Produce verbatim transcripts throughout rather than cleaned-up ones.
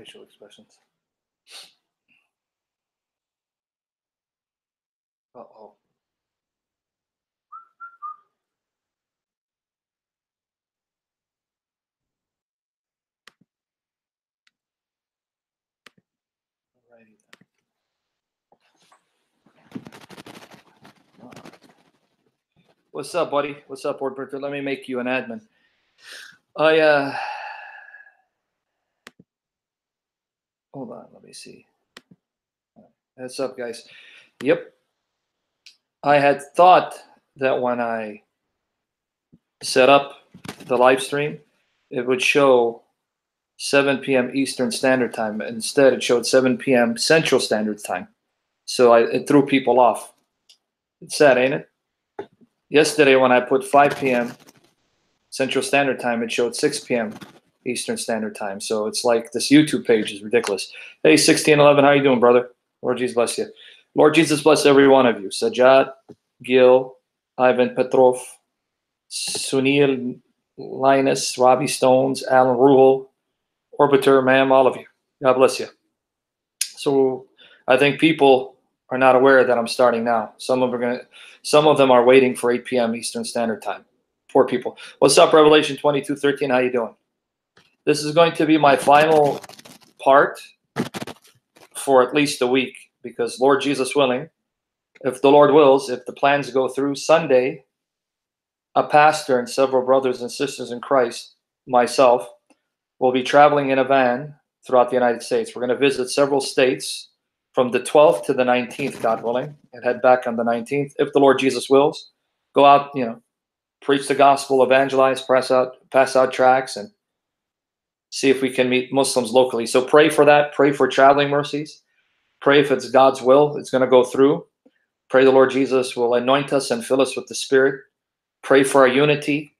facial expressions. Uh-oh. Alrighty then. What's up, buddy? What's up, WordPerfect? Let me make you an admin. I uh hold on, let me see. What's up, guys? Yep. I had thought that when I set up the live stream, it would show seven p m Eastern Standard Time. Instead, it showed seven p m Central Standard Time. So I, it threw people off. It's sad, ain't it? Yesterday, when I put five p m Central Standard Time, it showed six p m Eastern Standard Time. So it's like this YouTube page is ridiculous. Hey, sixteen eleven, how you doing, brother? Lord Jesus bless you. Lord Jesus bless every one of you. Sajad, Gil, Ivan Petrov, Sunil, Linus, Robbie Stones, Alan Ruhel, Orbiter, ma'am, all of you. God bless you. So I think people are not aware that I'm starting now. Some of them are gonna, some of them are waiting for eight p m Eastern Standard Time. Poor people. What's up, Revelation twenty-two thirteen? How you doing? This is going to be my final part for at least a week, because Lord Jesus willing, if the Lord wills, if the plans go through, Sunday, a pastor and several brothers and sisters in Christ, myself, will be traveling in a van throughout the United States. We're going to visit several states from the twelfth to the nineteenth, God willing, and head back on the nineteenth, if the Lord Jesus wills. Go out, you know, preach the gospel, evangelize, pass out, pass out tracts, and see if we can meet Muslims locally. So pray for that. Pray for traveling mercies. Pray if it's God's will, it's going to go through. Pray the Lord Jesus will anoint us and fill us with the Spirit. Pray for our unity,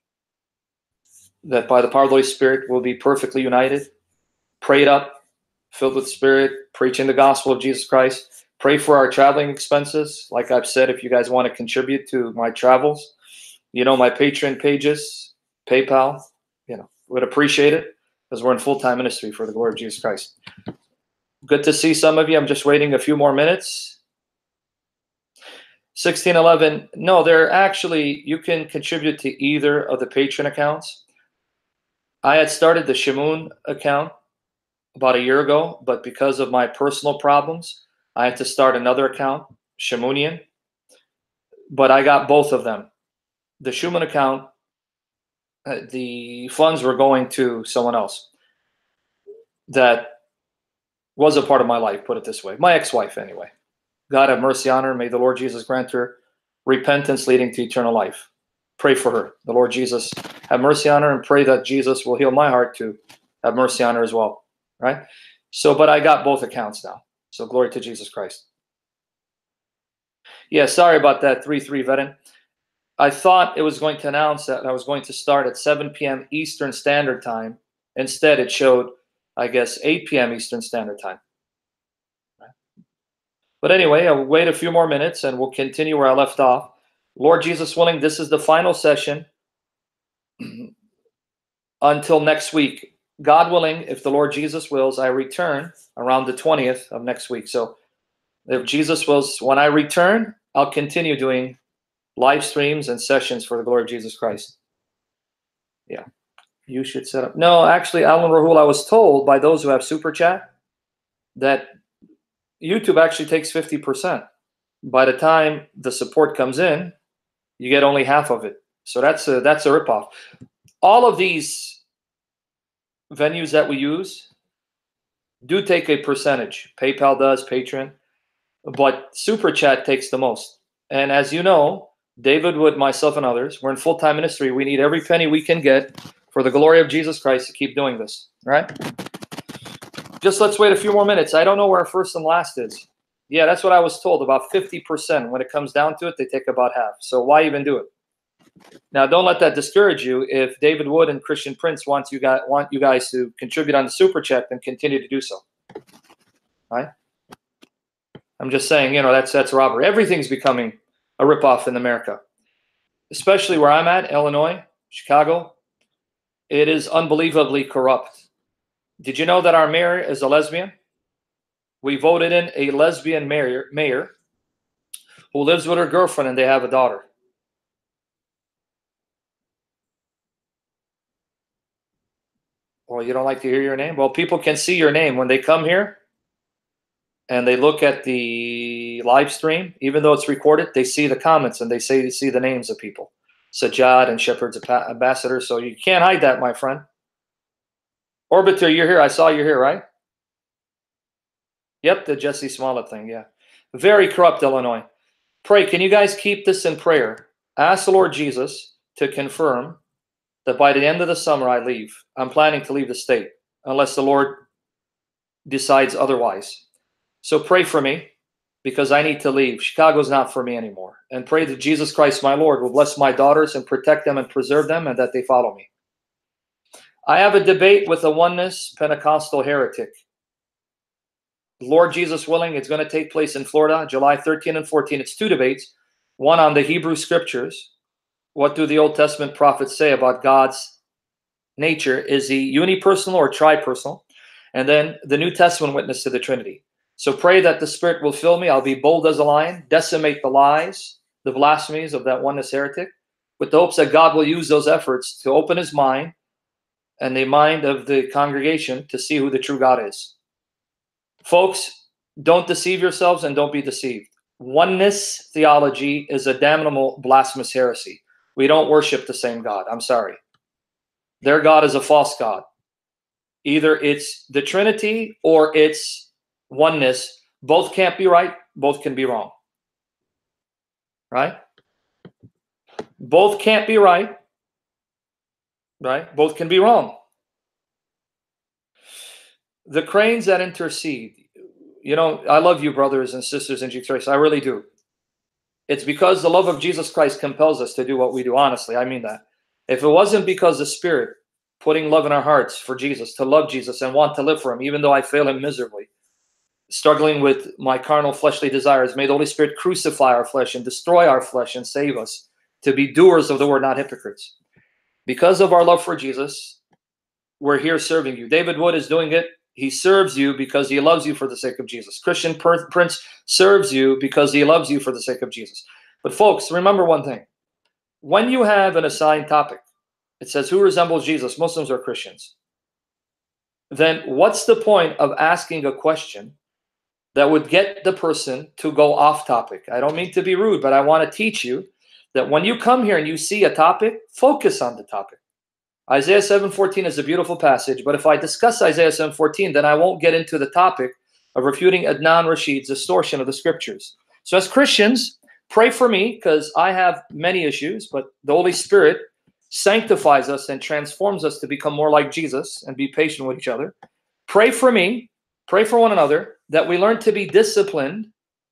that by the power of the Holy Spirit we'll be perfectly united. Prayed up, filled with Spirit, preaching the gospel of Jesus Christ. Pray for our traveling expenses. Like I've said, if you guys want to contribute to my travels, you know, my Patreon pages, PayPal, you know, would appreciate it, because we're in full-time ministry for the glory of Jesus Christ. Good to see some of you. I'm just waiting a few more minutes. sixteen eleven, no, they're actually, you can contribute to either of the Patreon accounts. I had started the Shamoon account about a year ago, but because of my personal problems, I had to start another account, Shamoonian. But I got both of them. The Shuman account, uh, the funds were going to someone else that was a part of my life, put it this way. My ex-wife, anyway. God have mercy on her. May the Lord Jesus grant her repentance leading to eternal life. Pray for her. The Lord Jesus have mercy on her, and pray that Jesus will heal my heart to have mercy on her as well. Right? So, but I got both accounts now. So glory to Jesus Christ. Yeah, sorry about that, three three veteran. I thought it was going to announce that I was going to start at seven p m Eastern Standard Time. Instead, it showed, I guess, eight p m Eastern Standard Time. Right? But anyway, I'll wait a few more minutes and we'll continue where I left off. Lord Jesus willing, this is the final session until next week. God willing, if the Lord Jesus wills, I return around the twentieth of next week. So if Jesus wills, when I return, I'll continue doing live streams and sessions for the glory of Jesus Christ. Yeah. You should set up. No, actually, Alan Rahul, I was told by those who have Super Chat that YouTube actually takes fifty percent. By the time the support comes in, you get only half of it. So that's a, that's a ripoff. All of these venues that we use do take a percentage. PayPal does, Patreon, but Super Chat takes the most. And as you know, David Wood, myself, and others, we're in full-time ministry. We need every penny we can get for the glory of Jesus Christ to keep doing this. All right? Just let's wait a few more minutes. I don't know where our first and last is. Yeah, that's what I was told, about fifty percent. When it comes down to it, they take about half. So why even do it? Now, don't let that discourage you. If David Wood and Christian Prince want you guys, want you guys to contribute on the Super Chat, then continue to do so. All right? I'm just saying, you know, that's, that's robbery. Everything's becoming a ripoff in America, especially where I'm at, Illinois, Chicago. It is unbelievably corrupt. Did you know that our mayor is a lesbian? We voted in a lesbian mayor, mayor who lives with her girlfriend and they have a daughter. Well, you don't like to hear your name? Well, people can see your name when they come here and they look at the live stream. Even though it's recorded, they see the comments and they say they see the names of people. Sajjad and Shepherd's Ambassador. So you can't hide that, my friend. Orbiter, you're here. I saw you here, right? Yep, the Jesse Smollett thing, yeah. Very corrupt, Illinois. Pray, can you guys keep this in prayer? Ask the Lord Jesus to confirm that by the end of the summer I leave. I'm planning to leave the state unless the Lord decides otherwise. So pray for me because I need to leave. Chicago's not for me anymore. And pray that Jesus Christ, my Lord, will bless my daughters and protect them and preserve them and that they follow me. I have a debate with a oneness Pentecostal heretic. Lord Jesus willing, it's going to take place in Florida, July thirteenth and fourteenth. It's two debates, one on the Hebrew scriptures. What do the Old Testament prophets say about God's nature? Is he unipersonal or tripersonal? And then the New Testament witness to the Trinity. So pray that the Spirit will fill me. I'll be bold as a lion, decimate the lies, the blasphemies of that oneness heretic, with the hopes that God will use those efforts to open his mind and the mind of the congregation to see who the true God is. Folks, don't deceive yourselves and don't be deceived. Oneness theology is a damnable blasphemous heresy. We don't worship the same God. I'm sorry. Their God is a false God. Either it's the Trinity or it's oneness. Both can't be right. Both can be wrong. Right? Both can't be right. Right? Both can be wrong. The cranes that intercede. You know, I love you, brothers and sisters in Jesus Christ. I really do. It's because the love of Jesus Christ compels us to do what we do. Honestly, I mean that. If it wasn't because the Spirit putting love in our hearts for Jesus, to love Jesus and want to live for him, even though I fail him miserably, struggling with my carnal fleshly desires, may the Holy Spirit crucify our flesh and destroy our flesh and save us to be doers of the word, not hypocrites. Because of our love for Jesus, we're here serving you. David Wood is doing it. He serves you because he loves you for the sake of Jesus. Christian Prince serves you because he loves you for the sake of Jesus. But folks, remember one thing. When you have an assigned topic, it says, who resembles Jesus, Muslims or Christians? Then what's the point of asking a question that would get the person to go off topic? I don't mean to be rude, but I want to teach you that when you come here and you see a topic, focus on the topic. Isaiah seven fourteen is a beautiful passage, but if I discuss Isaiah seven fourteen, then I won't get into the topic of refuting Adnan Rashid's distortion of the scriptures. So as Christians, pray for me because I have many issues, but the Holy Spirit sanctifies us and transforms us to become more like Jesus and be patient with each other. Pray for me, pray for one another, that we learn to be disciplined,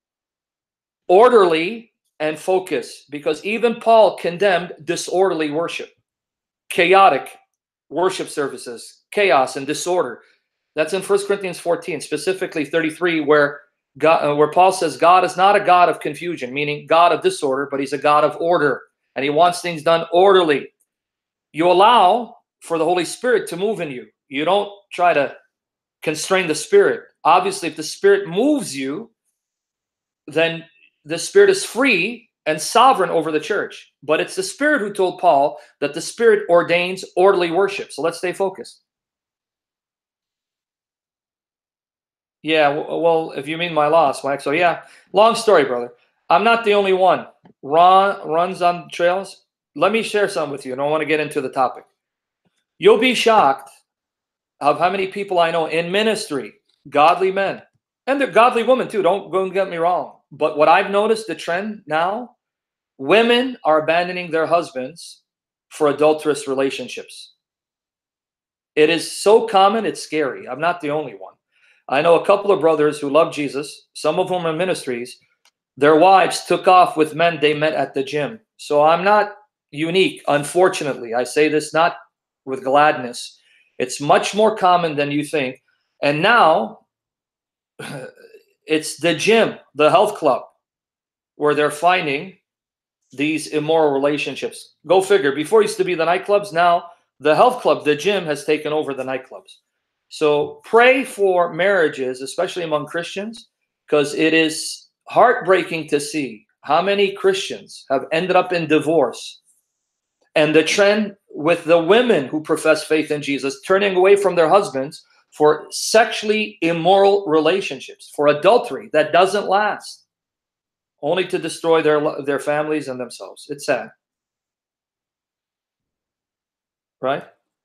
orderly, and focused, because even Paul condemned disorderly worship. Chaotic worship services, chaos and disorder. That's in First Corinthians fourteen, specifically thirty-three, where God, uh, where Paul says God is not a God of confusion, meaning God of disorder, but he's a God of order, and he wants things done orderly. You allow for the Holy Spirit to move in you. You don't try to constrain the Spirit. Obviously, if the Spirit moves you, then the Spirit is free and sovereign over the church. But it's the Spirit who told Paul that the Spirit ordains orderly worship. So let's stay focused. Yeah, well, if you mean my loss, Mike. So yeah, long story, brother. I'm not the only one. Ron runs on trails. Let me share some with you, and I want to get into the topic. You'll be shocked of how many people I know in ministry, godly men, and they're godly women too. Don't, don't get me wrong. But what I've noticed, the trend now, women are abandoning their husbands for adulterous relationships. It is so common, it's scary. I'm not the only one. I know a couple of brothers who love Jesus, some of them are ministries. Their wives took off with men they met at the gym. So I'm not unique, unfortunately. I say this not with gladness. It's much more common than you think. And now it's the gym, the health club, where they're finding these immoral relationships. Go figure. Before it used to be the nightclubs. Now the health club, the gym, has taken over the nightclubs. So pray for marriages, especially among Christians, because it is heartbreaking to see how many Christians have ended up in divorce. And the trend with the women who profess faith in Jesus turning away from their husbands for sexually immoral relationships, for adultery that doesn't last, only to destroy their, their families and themselves. It's sad. Right?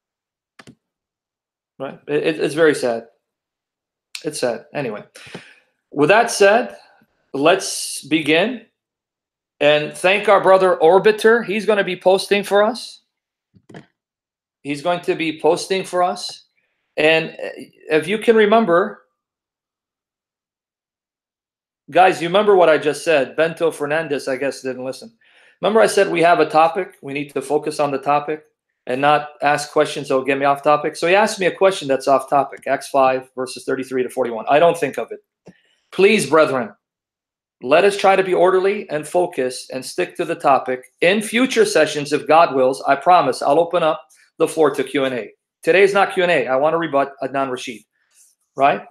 Right? It, it's very sad. It's sad. Anyway, with that said, let's begin and thank our brother Orbiter. He's going to be posting for us. He's going to be posting for us. And if you can remember, guys, you remember what I just said. Bento Fernandez, I guess, didn't listen. Remember I said we have a topic. We need to focus on the topic and not ask questions that will get me off topic. So he asked me a question that's off topic. Acts five, verses thirty-three to forty-one. I don't think of it. Please, brethren, let us try to be orderly and focused and stick to the topic. In future sessions, if God wills, I promise I'll open up the floor to Q and A. Today is not Q and A. I want to rebut Adnan Rashid, right?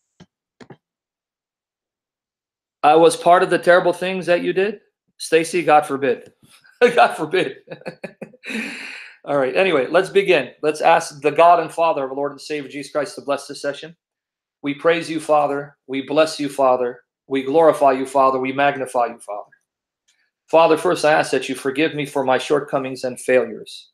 I was part of the terrible things that you did. Stacy, God forbid. God forbid. All right. Anyway, let's begin. Let's ask the God and Father of our Lord and Savior Jesus Christ to bless this session. We praise you, Father. We bless you, Father. We glorify you, Father. We magnify you, Father. Father, first I ask that you forgive me for my shortcomings and failures.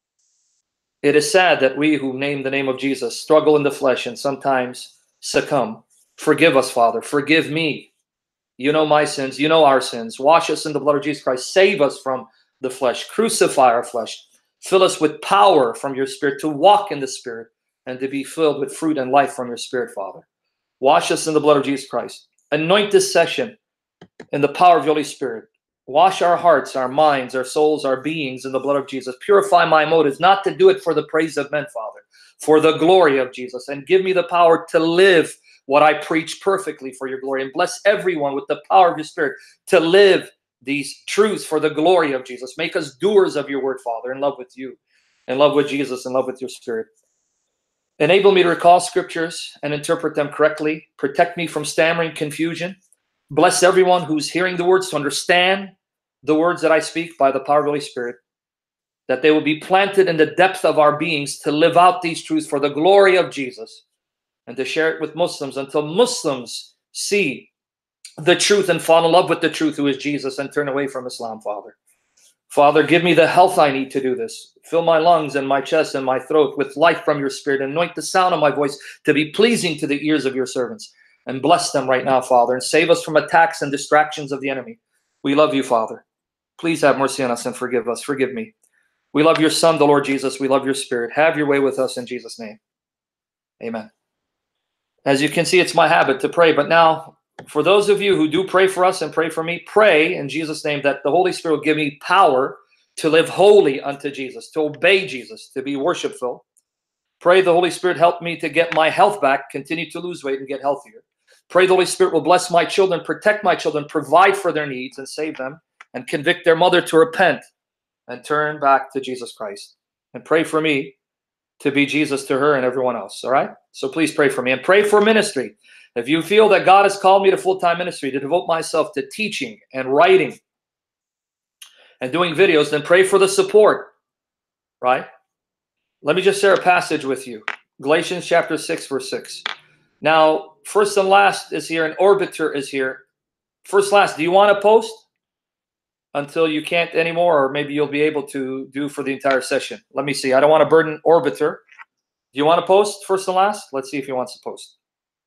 It is sad that we who name the name of Jesus struggle in the flesh and sometimes succumb. Forgive us, Father. Forgive me. You know my sins. You know our sins. Wash us in the blood of Jesus Christ. Save us from the flesh. Crucify our flesh. Fill us with power from your Spirit to walk in the Spirit and to be filled with fruit and life from your Spirit, Father. Wash us in the blood of Jesus Christ. Anoint this session in the power of the Holy Spirit. Wash our hearts, our minds, our souls, our beings in the blood of Jesus. Purify my motives, not to do it for the praise of men, Father, for the glory of Jesus. And give me the power to live what I preach perfectly for your glory. And bless everyone with the power of your Spirit to live these truths for the glory of Jesus. Make us doers of your word, Father, in love with you, in love with Jesus, in love with your Spirit. Enable me to recall scriptures and interpret them correctly. Protect me from stammering, confusion. Bless everyone who's hearing the words to understand the words that I speak by the power of the Holy Spirit, that they will be planted in the depth of our beings to live out these truths for the glory of Jesus and to share it with Muslims until Muslims see the truth and fall in love with the truth, who is Jesus, and turn away from Islam, Father. Father, give me the health I need to do this. Fill my lungs and my chest and my throat with life from your Spirit. Anoint the sound of my voice to be pleasing to the ears of your servants. And bless them right now, Father, and save us from attacks and distractions of the enemy. We love you, Father. Please have mercy on us and forgive us. Forgive me. We love your Son, the Lord Jesus. We love your Spirit. Have your way with us in Jesus' name. Amen. As you can see, it's my habit to pray. But now, for those of you who do pray for us and pray for me, pray in Jesus' name that the Holy Spirit will give me power to live holy unto Jesus, to obey Jesus, to be worshipful. Pray the Holy Spirit help me to get my health back, continue to lose weight and get healthier. Pray the Holy Spirit will bless my children, protect my children, provide for their needs and save them, and convict their mother to repent and turn back to Jesus Christ. And pray for me to be Jesus to her and everyone else, all right? So please pray for me and pray for ministry. If you feel that God has called me to full-time ministry, to devote myself to teaching and writing and doing videos, then pray for the support, right? Let me just share a passage with you. Galatians chapter six, verse six. Now, first and last is here, and Orbiter is here. First, last, do you want to post until you can't anymore, or maybe you'll be able to do for the entire session? Let me see. I don't want to burden Orbiter. Do you want to post first and last? Let's see if he wants to post.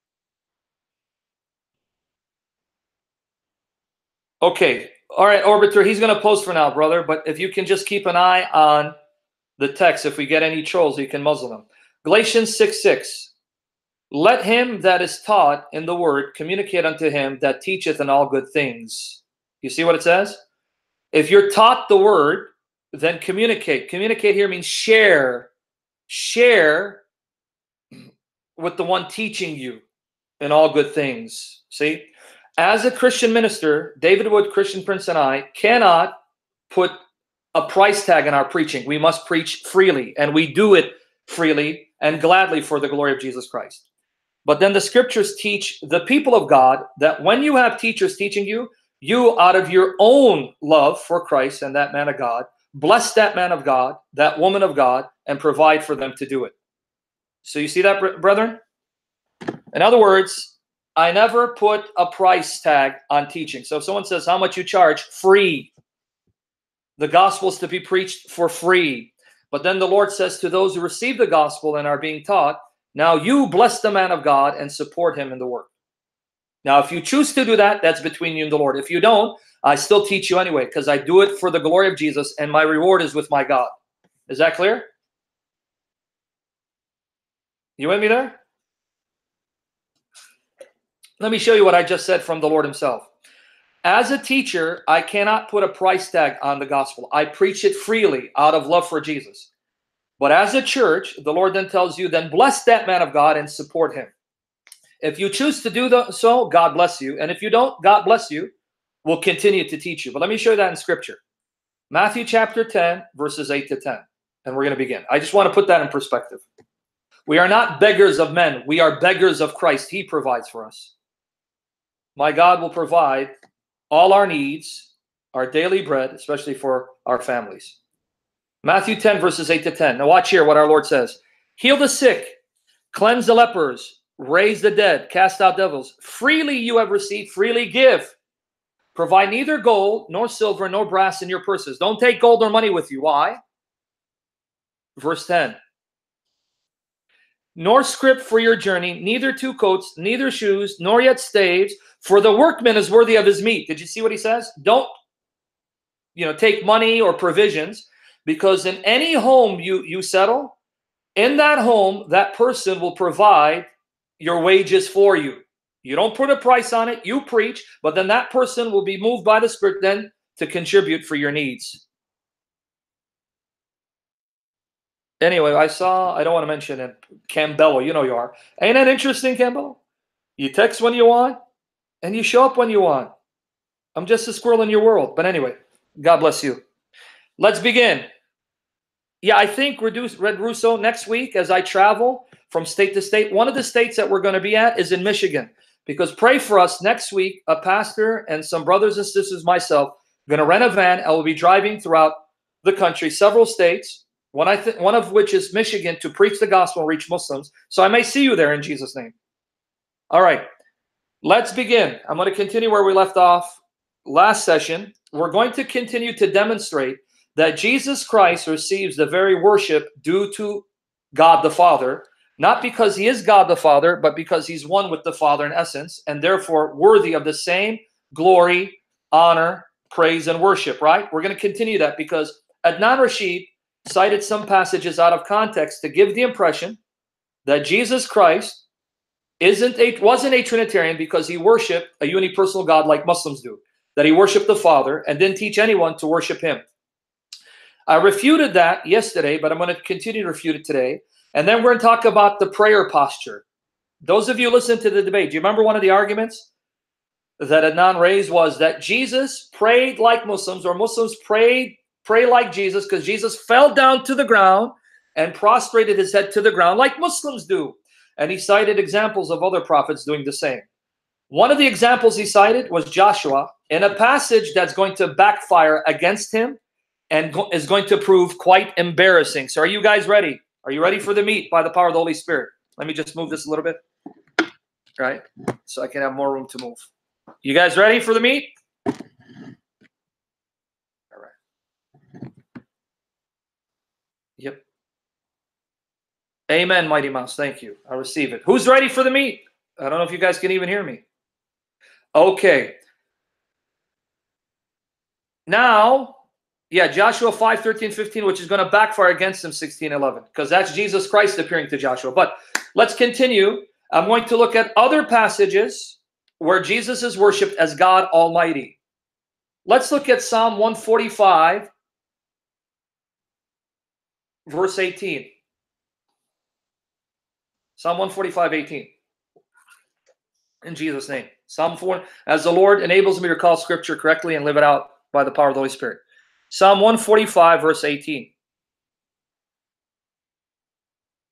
Okay. All right, Orbiter, he's going to post for now, brother. But if you can just keep an eye on the text, if we get any trolls, you can muzzle them. Galatians six six. Let him that is taught in the word communicate unto him that teacheth in all good things. You see what it says? If you're taught the word, then communicate. Communicate here means share. Share with the one teaching you in all good things. See? As a Christian minister, David Wood, Christian Prince, and I cannot put a price tag on our preaching. We must preach freely, and we do it freely and gladly for the glory of Jesus Christ. But then the scriptures teach the people of God that when you have teachers teaching you, you out of your own love for Christ and that man of God, bless that man of God, that woman of God, and provide for them to do it. So you see that, brethren? In other words, I never put a price tag on teaching. So if someone says, how much you charge? Free. The gospel is to be preached for free. But then the Lord says to those who receive the gospel and are being taught, now you bless the man of God and support him in the work. Now, if you choose to do that, that's between you and the Lord. If you don't, I still teach you anyway, because I do it for the glory of Jesus, and my reward is with my God. Is that clear? You with me there? Let me show you what I just said from the Lord himself. As a teacher, I cannot put a price tag on the gospel. I preach it freely out of love for Jesus. But as a church, the Lord then tells you, then bless that man of God and support him. If you choose to do the, so, God bless you. And if you don't, God bless you. We'll continue to teach you. But let me show you that in Scripture. Matthew chapter ten, verses eight to ten. And we're going to begin. I just want to put that in perspective. We are not beggars of men. We are beggars of Christ. He provides for us. My God will provide all our needs, our daily bread, especially for our families. Matthew ten, verses eight to ten. Now watch here what our Lord says. Heal the sick, cleanse the lepers, raise the dead, cast out devils. Freely you have received, freely give. Provide neither gold, nor silver, nor brass in your purses. Don't take gold or money with you. Why? Verse ten. Nor scrip for your journey, neither two coats, neither shoes, nor yet staves, for the workman is worthy of his meat. Did you see what he says? Don't, you know, take money or provisions, because in any home you, you settle, in that home, that person will provide your wages for you. You don't put a price on it, you preach, but then that person will be moved by the Spirit then to contribute for your needs. Anyway, I saw, I don't want to mention it, Campbello, you know you are. Ain't that interesting, Campbello? You text when you want, and you show up when you want. I'm just a squirrel in your world. But anyway, God bless you. Let's begin. Yeah, I think Red Russo, next week as I travel from state to state, one of the states that we're going to be at is in Michigan. Because pray for us next week, a pastor and some brothers and sisters, myself, going to rent a van. I will be driving throughout the country, several states. One, I th one of which is Michigan, to preach the gospel and reach Muslims. So I may see you there in Jesus' name. All right, let's begin. I'm going to continue where we left off last session. We're going to continue to demonstrate that Jesus Christ receives the very worship due to God the Father, not because he is God the Father, but because he's one with the Father in essence, and therefore worthy of the same glory, honor, praise, and worship, right? We're going to continue that because Adnan Rashid cited some passages out of context to give the impression that Jesus Christ isn't a, wasn't a Trinitarian because he worshiped a unipersonal God like Muslims do, that he worshiped the Father and didn't teach anyone to worship him. I refuted that yesterday, but I'm going to continue to refute it today. And then we're going to talk about the prayer posture. Those of you who listen to the debate, do you remember one of the arguments that Adnan raised was that Jesus prayed like Muslims, or Muslims prayed pray like Jesus, because Jesus fell down to the ground and prostrated his head to the ground like Muslims do. And he cited examples of other prophets doing the same. One of the examples he cited was Joshua in a passage that's going to backfire against him and go is going to prove quite embarrassing. So are you guys ready? Are you ready for the meat by the power of the Holy Spirit? Let me just move this a little bit, right? So I can have more room to move. You guys ready for the meat? Yep. Amen, Mighty Mouse. Thank you. I receive it. Who's ready for the meat? I don't know if you guys can even hear me. Okay. Now, yeah, Joshua five, thirteen, fifteen, which is going to backfire against him, sixteen, eleven, because that's Jesus Christ appearing to Joshua. But let's continue. I'm going to look at other passages where Jesus is worshipped as God Almighty. Let's look at Psalm one forty-five. Verse eighteen. Psalm one forty-five, eighteen. In Jesus' name. Psalm four, as the Lord enables me to recall scripture correctly and live it out by the power of the Holy Spirit. Psalm one forty-five, verse eighteen.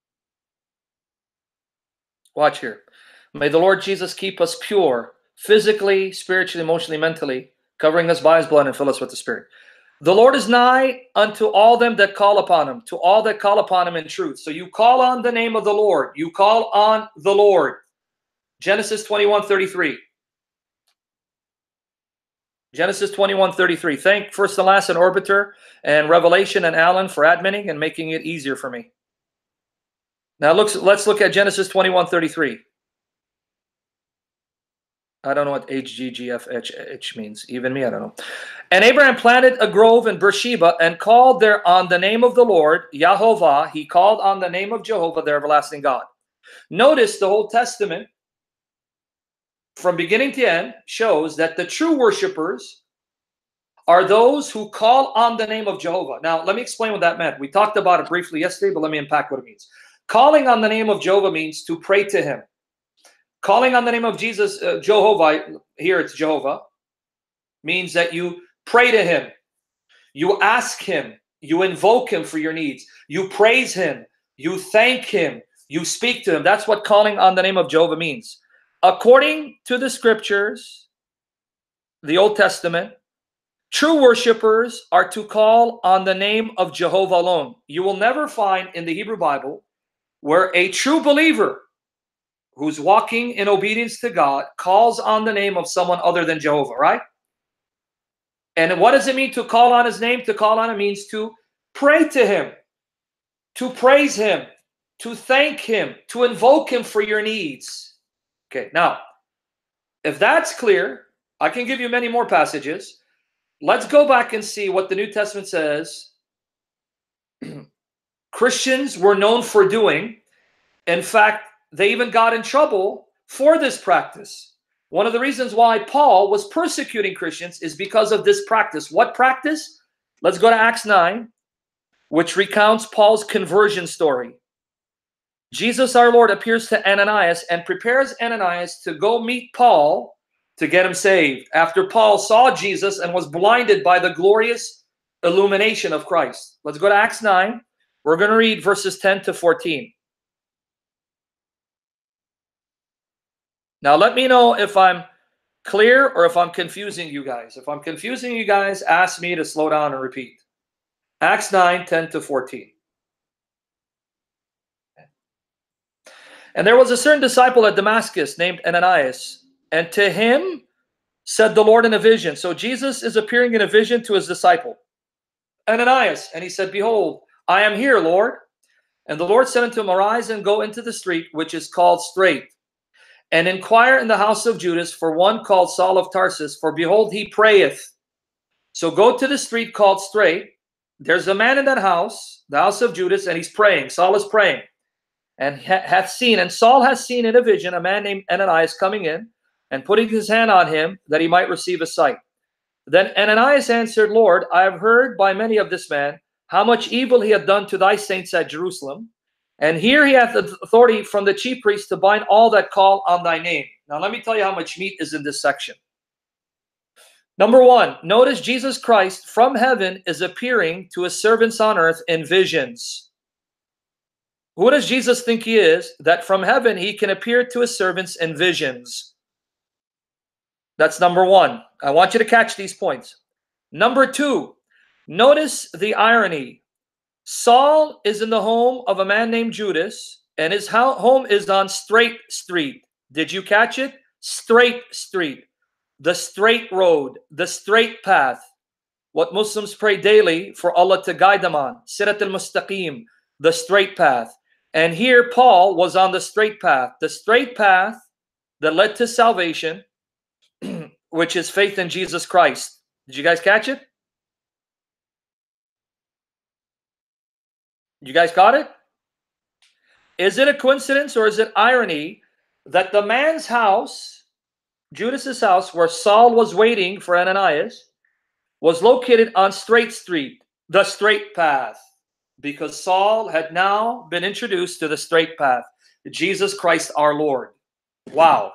Watch here. May the Lord Jesus keep us pure, physically, spiritually, emotionally, mentally, covering us by his blood and fill us with the Spirit. The Lord is nigh unto all them that call upon him, to all that call upon him in truth. So you call on the name of the Lord. You call on the Lord. Genesis twenty-one thirty-three. Genesis twenty-one thirty-three. Thank First and Last and Orbiter and Revelation and Alan for adminning and making it easier for me. Now looks, let's look at Genesis twenty-one thirty-three. I don't know what H G G F H means. Even me, I don't know. And Abraham planted a grove in Beersheba and called there on the name of the Lord, Yahovah. He called on the name of Jehovah, the everlasting God. Notice the Old Testament, from beginning to end, shows that the true worshipers are those who call on the name of Jehovah. Now, let me explain what that meant. We talked about it briefly yesterday, but let me unpack what it means. Calling on the name of Jehovah means to pray to him. Calling on the name of Jesus, uh, Jehovah, here it's Jehovah, means that you pray to him. You ask him. You invoke him for your needs. You praise him. You thank him. You speak to him. That's what calling on the name of Jehovah means. According to the scriptures, the Old Testament, true worshipers are to call on the name of Jehovah alone. You will never find in the Hebrew Bible where a true believer who's walking in obedience to God calls on the name of someone other than Jehovah, right? And what does it mean to call on his name? To call on him means to pray to him, to praise him, to thank him, to invoke him for your needs. Okay, now, if that's clear, I can give you many more passages. Let's go back and see what the New Testament says Christians were known for doing. In fact, they even got in trouble for this practice. One of the reasons why Paul was persecuting Christians is because of this practice. What practice? Let's go to Acts nine, which recounts Paul's conversion story. Jesus, our Lord, appears to Ananias and prepares Ananias to go meet Paul to get him saved. After Paul saw Jesus and was blinded by the glorious illumination of Christ. Let's go to Acts nine. We're going to read verses ten to fourteen. Now, let me know if I'm clear or if I'm confusing you guys. If I'm confusing you guys, ask me to slow down and repeat. Acts nine, ten to fourteen. And there was a certain disciple at Damascus named Ananias, and to him said the Lord in a vision. So Jesus is appearing in a vision to his disciple, Ananias. And he said, behold, I am here, Lord. And the Lord said unto him, arise and go into the street, which is called Straight, and inquire in the house of Judas for one called Saul of Tarsus, for behold, he prayeth. So go to the street called Straight. There's a man in that house, the house of Judas, and he's praying. Saul is praying. And hath seen, and Saul has seen in a vision a man named Ananias coming in and putting his hand on him that he might receive a sight. Then Ananias answered, Lord, I have heard by many of this man how much evil he hath done to thy saints at Jerusalem. And here he hath authority from the chief priests to bind all that call on thy name. Now let me tell you how much meat is in this section. Number one, notice Jesus Christ from heaven is appearing to his servants on earth in visions. Who does Jesus think he is, that from heaven he can appear to his servants in visions? That's number one. I want you to catch these points. Number two, notice the irony. Saul is in the home of a man named Judas, and his home is on Straight Street. Did you catch it? Straight Street. The straight road, the straight path. What Muslims pray daily for Allah to guide them on. Sirat al-Mustaqim, the straight path. And here Paul was on the straight path. The straight path that led to salvation, which is faith in Jesus Christ. Did you guys catch it? You guys caught it? Is it a coincidence or is it irony that the man's house, Judas's house, where Saul was waiting for Ananias, was located on Straight Street, the straight path? Because Saul had now been introduced to the straight path, Jesus Christ our Lord. Wow.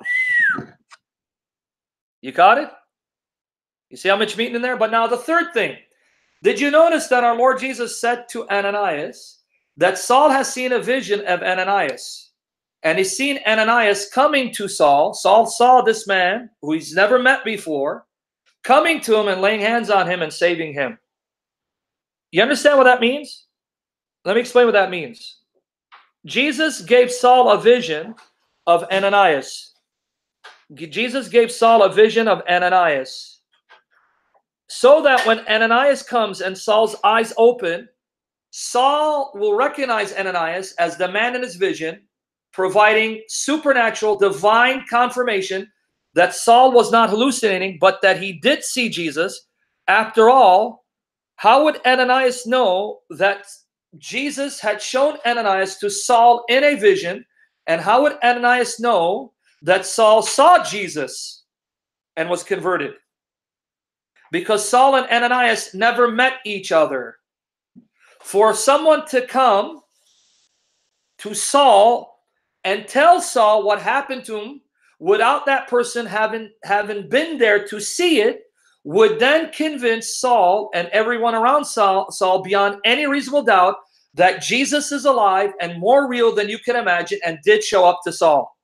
You caught it? You see how much meat in there? But now the third thing. Did you notice that our Lord Jesus said to Ananias that Saul has seen a vision of Ananias? and he's seen Ananias coming to Saul. Saul saw this man who he's never met before, coming to him and laying hands on him and saving him. You understand what that means? Let me explain what that means. Jesus gave Saul a vision of Ananias. Jesus gave Saul a vision of Ananias, so that when Ananias comes and Saul's eyes open, Saul will recognize Ananias as the man in his vision, providing supernatural, divine confirmation that Saul was not hallucinating, but that he did see Jesus. After all, how would Ananias know that Jesus had shown Ananias to Saul in a vision? And how would Ananias know that Saul saw Jesus and was converted? Because Saul and Ananias never met each other. For someone to come to Saul and tell Saul what happened to him without that person having, having been there to see it would then convince Saul and everyone around Saul, Saul beyond any reasonable doubt that Jesus is alive and more real than you can imagine and did show up to Saul.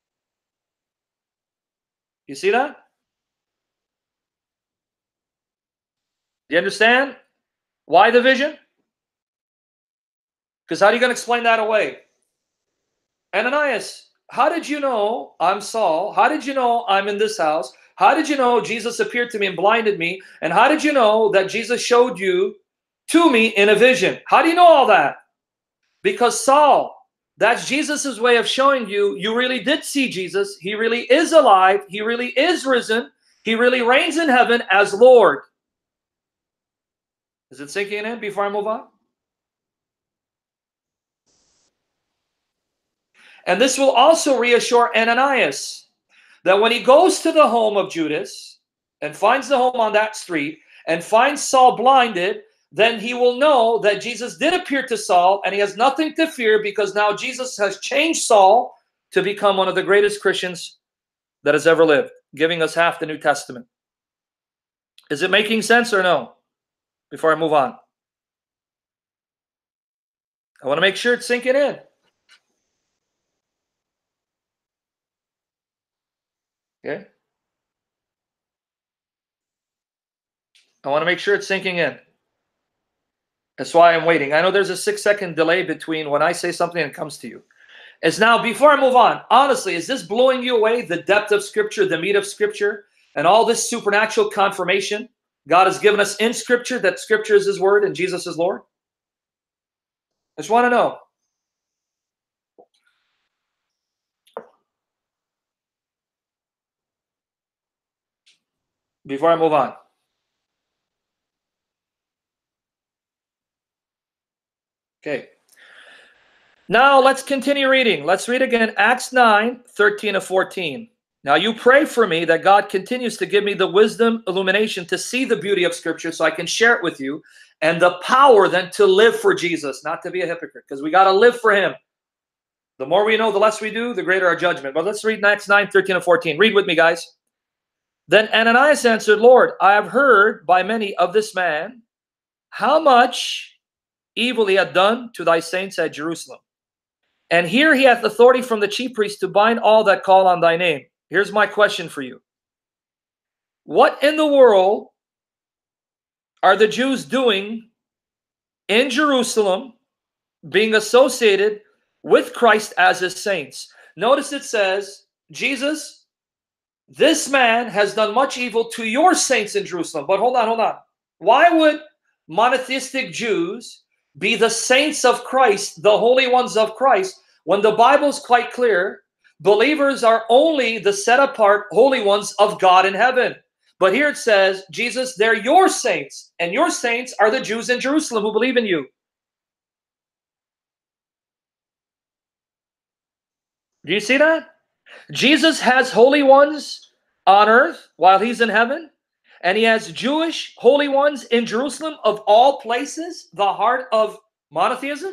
You see that? Do you understand why the vision? Because how are you going to explain that away? Ananias, how did you know I'm Saul? How did you know I'm in this house? How did you know Jesus appeared to me and blinded me? And how did you know that Jesus showed you to me in a vision? How do you know all that? Because Saul, that's Jesus's way of showing you, you really did see Jesus. He really is alive. He really is risen. He really reigns in heaven as Lord. Is it sinking in before I move on? And this will also reassure Ananias that when he goes to the home of Judas and finds the home on that street and finds Saul blinded, then he will know that Jesus did appear to Saul and he has nothing to fear, because now Jesus has changed Saul to become one of the greatest Christians that has ever lived, giving us half the New Testament. Is it making sense or no? Before I move on, I want to make sure it's sinking in. Okay. I want to make sure it's sinking in. That's why I'm waiting. I know there's a six second delay between when I say something and it comes to you. As now, before I move on, honestly, is this blowing you away? The depth of Scripture, the meat of Scripture, and all this supernatural confirmation God has given us in Scripture, that Scripture is His Word and Jesus is Lord? I just want to know. Before I move on. Okay. Now let's continue reading. Let's read again Acts nine, thirteen to fourteen. Now you pray for me that God continues to give me the wisdom, illumination to see the beauty of Scripture so I can share it with you, and the power then to live for Jesus, not to be a hypocrite, because we got to live for Him. The more we know, the less we do, the greater our judgment. But let's read Acts nine, thirteen to fourteen. Read with me, guys. Then Ananias answered, Lord, I have heard by many of this man how much evil he hath done to thy saints at Jerusalem. And here he hath authority from the chief priest to bind all that call on thy name. Here's my question for you. What in the world are the Jews doing in Jerusalem being associated with Christ as his saints? Notice it says, Jesus, this man has done much evil to your saints in Jerusalem. But hold on, hold on. Why would monotheistic Jews be the saints of Christ, the holy ones of Christ, when the Bible is quite clear? Believers are only the set-apart holy ones of God in heaven. But here it says, Jesus, they're your saints, and your saints are the Jews in Jerusalem who believe in you. Do you see that? Jesus has holy ones on earth while he's in heaven, and he has Jewish holy ones in Jerusalem, of all places, the heart of monotheism.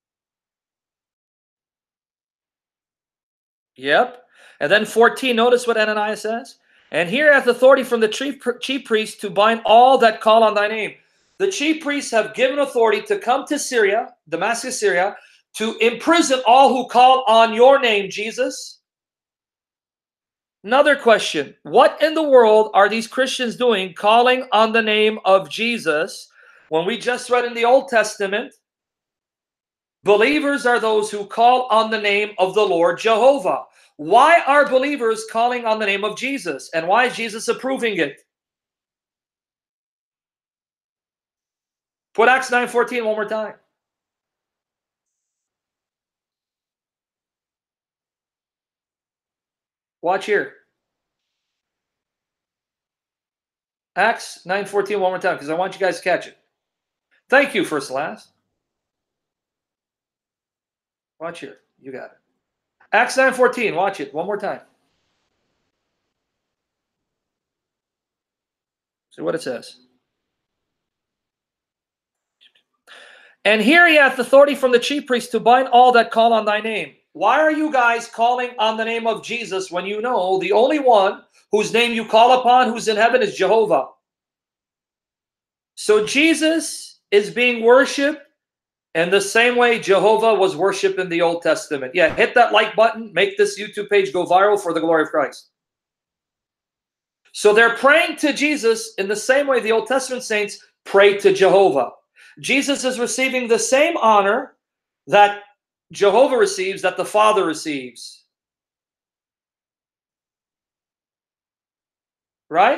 Yep. And then fourteen, notice what Ananias says. And here hath authority from the chief, chief priest to bind all that call on thy name. The chief priests have given authority to come to Syria, Damascus, Syria, to imprison all who call on your name, Jesus. Another question. What in the world are these Christians doing calling on the name of Jesus when we just read in the Old Testament, believers are those who call on the name of the Lord Jehovah? Why are believers calling on the name of Jesus? And why is Jesus approving it? Put Acts nine fourteen one more time. Watch here. Acts nine fourteen one more time, because I want you guys to catch it. Thank you, First Last. Watch here. You got it. Acts nine fourteen. Watch it one more time. See what it says. And here he hath authority from the chief priest to bind all that call on thy name. Why are you guys calling on the name of Jesus when you know the only one whose name you call upon who's in heaven is Jehovah? So Jesus is being worshipped in the same way Jehovah was worshipped in the Old Testament. Yeah, hit that like button. Make this YouTube page go viral for the glory of Christ. So they're praying to Jesus in the same way the Old Testament saints pray to Jehovah. Jesus is receiving the same honor that Jehovah receives, that the Father receives. Right?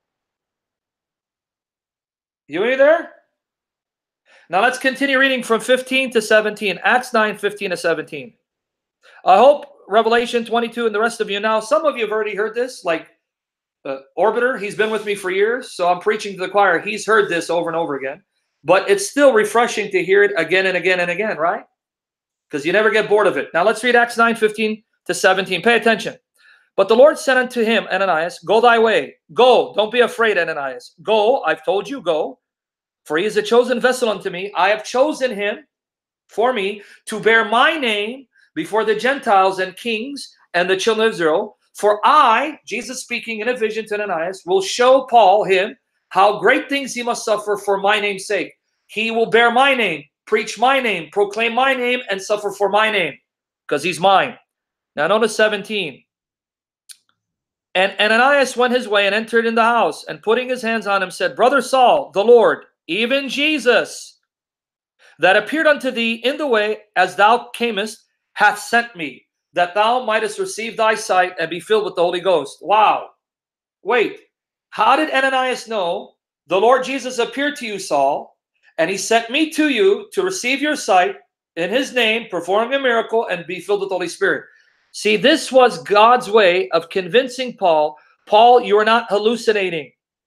You ain't there? Now let's continue reading from fifteen to seventeen. Acts nine, fifteen to seventeen. I hope Revelation twenty-two and the rest of you now, some of you have already heard this, like uh, Orbiter, he's been with me for years, so I'm preaching to the choir. He's heard this over and over again. But it's still refreshing to hear it again and again and again, right? Because you never get bored of it. Now let's read Acts nine, fifteen to seventeen. Pay attention. But the Lord said unto him, Ananias, go thy way. Go. Don't be afraid, Ananias. Go. I've told you, go. For he is a chosen vessel unto me. I have chosen him for me to bear my name before the Gentiles and kings and the children of Israel. For I, Jesus speaking in a vision to Ananias, will show Paul, him, how great things he must suffer for my name's sake. He will bear my name, preach my name, proclaim my name, and suffer for my name, because he's mine. Now notice seventeen. And Ananias went his way and entered in the house, and putting his hands on him, said, Brother Saul, the Lord, even Jesus, that appeared unto thee in the way as thou camest, hath sent me, that thou mightest receive thy sight and be filled with the Holy Ghost. Wow. Wait. How did Ananias know the Lord Jesus appeared to you, Saul, and he sent me to you to receive your sight in his name, performing a miracle, and be filled with the Holy Spirit? See, this was God's way of convincing Paul, Paul, you are not hallucinating.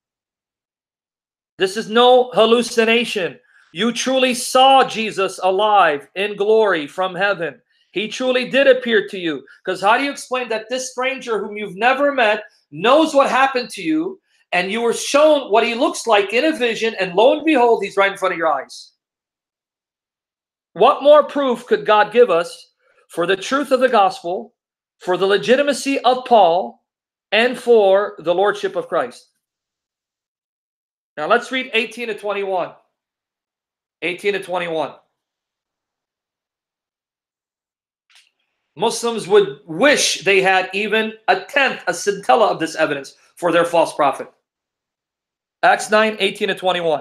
This is no hallucination. You truly saw Jesus alive in glory from heaven. He truly did appear to you. Because how do you explain that this stranger whom you've never met knows what happened to you, and you were shown what he looks like in a vision, and lo and behold, he's right in front of your eyes? What more proof could God give us for the truth of the gospel, for the legitimacy of Paul, and for the lordship of Christ? Now let's read eighteen to twenty-one. eighteen to twenty-one. Muslims would wish they had even a tenth, a scintilla of this evidence for their false prophet. Acts nine, eighteen to twenty-one.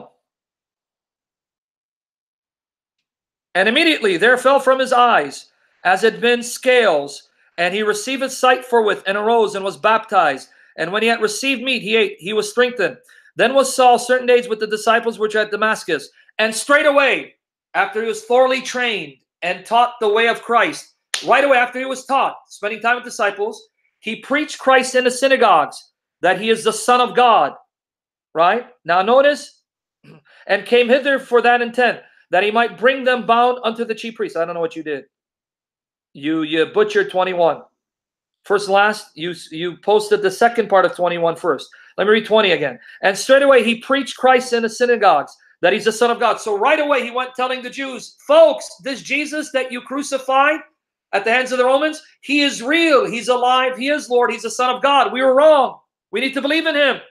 And immediately there fell from his eyes, as had been scales, and he received his sight forthwith, and arose and was baptized. And when he had received meat, he ate, he was strengthened. Then was Saul certain days with the disciples which were at Damascus. And straightway, after he was thoroughly trained and taught the way of Christ, right away after he was taught, spending time with disciples, he preached Christ in the synagogues, that he is the Son of God. Right? Now notice, and came hither for that intent, that he might bring them bound unto the chief priests. I don't know what you did. You you butchered twenty-one. First and last, you, you posted the second part of twenty-one first. Let me read twenty again. And straightway he preached Christ in the synagogues, that he's the Son of God. So right away he went telling the Jews, folks, this Jesus that you crucified at the hands of the Romans, he is real. He's alive. He is Lord. He's the Son of God. We were wrong. We need to believe in him.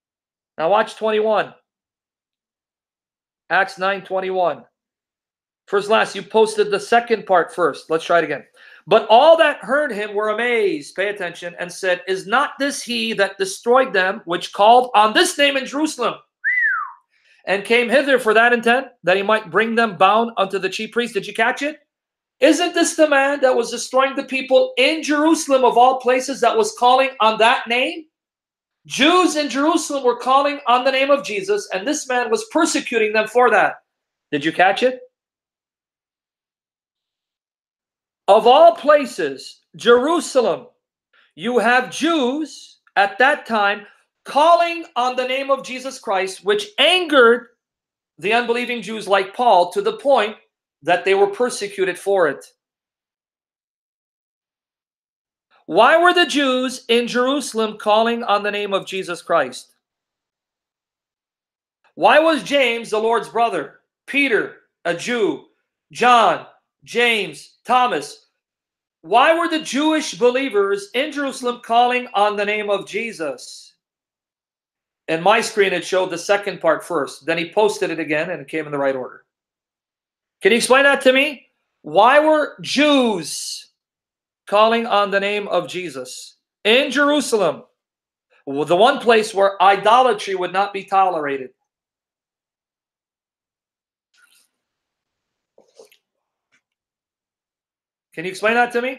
Now watch twenty-one. Acts nine twenty-one. First last, you posted the second part first. Let's try it again. But all that heard him were amazed, pay attention, and said, is not this he that destroyed them, which called on this name in Jerusalem, and came hither for that intent, that he might bring them bound unto the chief priest? Did you catch it? Isn't this the man that was destroying the people in Jerusalem, of all places, that was calling on that name? Jews in Jerusalem were calling on the name of Jesus, and this man was persecuting them for that. Did you catch it? Of all places, Jerusalem, you have Jews at that time calling on the name of Jesus Christ, which angered the unbelieving Jews like Paul to the point that they were persecuted for it. Why were the Jews in Jerusalem calling on the name of Jesus Christ? Why was James, the Lord's brother, Peter, a Jew, John, James, Thomas, why were the Jewish believers in Jerusalem calling on the name of Jesus? In my screen, it showed the second part first. Then he posted it again, and it came in the right order. Can you explain that to me? Why were Jews calling on the name of Jesus in Jerusalem, the one place where idolatry would not be tolerated? Can you explain that to me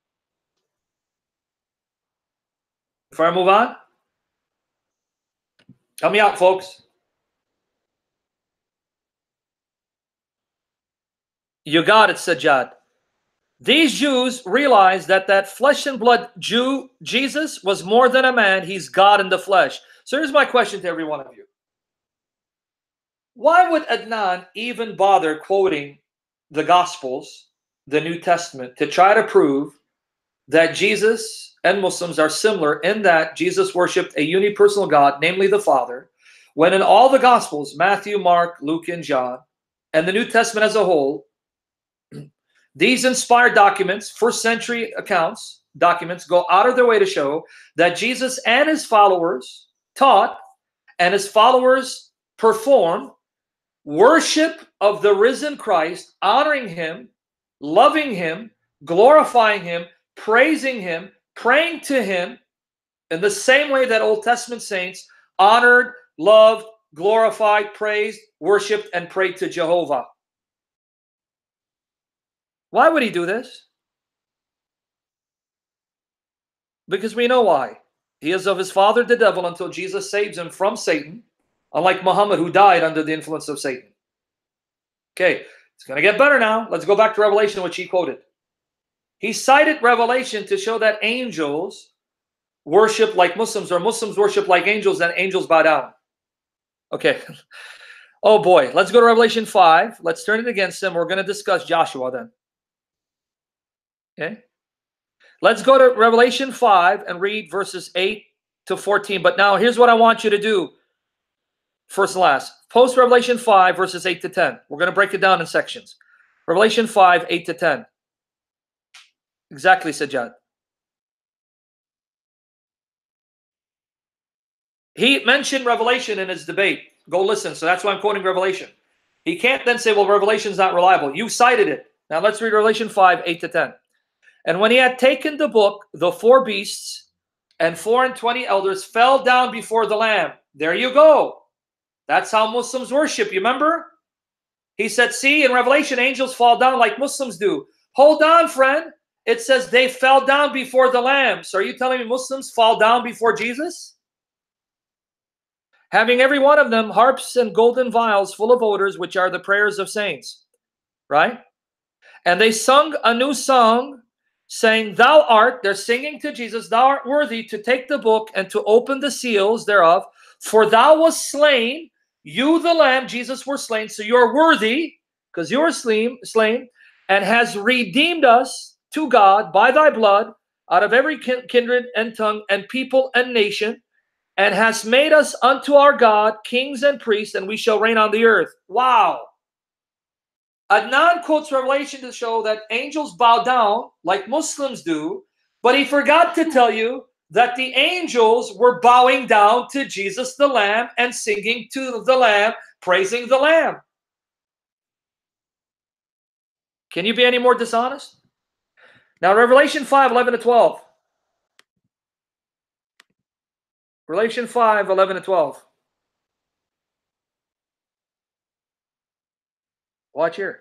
before I move on? Help me out, folks. You got it, Sajjad. These Jews realized that that flesh and blood Jew, Jesus, was more than a man. He's God in the flesh. So here's my question to every one of you. Why would Adnan even bother quoting the Gospels, the New Testament, to try to prove that Jesus and Muslims are similar in that Jesus worshipped a unipersonal God, namely the Father, when in all the Gospels, Matthew, Mark, Luke, and John, and the New Testament as a whole, these inspired documents, first century accounts, documents, go out of their way to show that Jesus and his followers taught and his followers performed worship of the risen Christ, honoring him, loving him, glorifying him, praising him, praying to him in the same way that Old Testament saints honored, loved, glorified, praised, worshiped, and prayed to Jehovah. Why would he do this? Because we know why. He is of his father, the devil, until Jesus saves him from Satan, unlike Muhammad, who died under the influence of Satan. Okay, it's going to get better now. Let's go back to Revelation, which he quoted. He cited Revelation to show that angels worship like Muslims, or Muslims worship like angels, and angels bow down. Okay. Oh boy, let's go to Revelation five. Let's turn it against him. We're going to discuss Joshua then. Okay. Let's go to Revelation five and read verses eight to fourteen. But now here's what I want you to do. First and last. Post Revelation five, verses eight to ten. We're going to break it down in sections. Revelation five, eight to ten. Exactly, Sajjad. He mentioned Revelation in his debate. Go listen. So that's why I'm quoting Revelation. He can't then say, well, Revelation's not reliable. You cited it. Now let's read Revelation five, eight to ten. And when he had taken the book, the four beasts and four and twenty elders fell down before the Lamb. There you go. That's how Muslims worship. You remember? He said, see, in Revelation, angels fall down like Muslims do. Hold on, friend. It says they fell down before the Lamb. So are you telling me Muslims fall down before Jesus? Having every one of them harps and golden vials full of odors, which are the prayers of saints. Right? And they sung a new song, saying, thou art, they're singing to Jesus, thou art worthy to take the book and to open the seals thereof, for thou wast slain, you the Lamb, Jesus, were slain, so you're worthy, because you were slain, slain, and has redeemed us to God by thy blood out of every kindred and tongue and people and nation, and has made us unto our God kings and priests, and we shall reign on the earth. Wow. Adnan quotes Revelation to show that angels bow down like Muslims do, but he forgot to tell you that the angels were bowing down to Jesus the Lamb and singing to the Lamb, praising the Lamb. Can you be any more dishonest? Now, Revelation five, eleven to twelve. Revelation five, eleven to twelve. Watch here.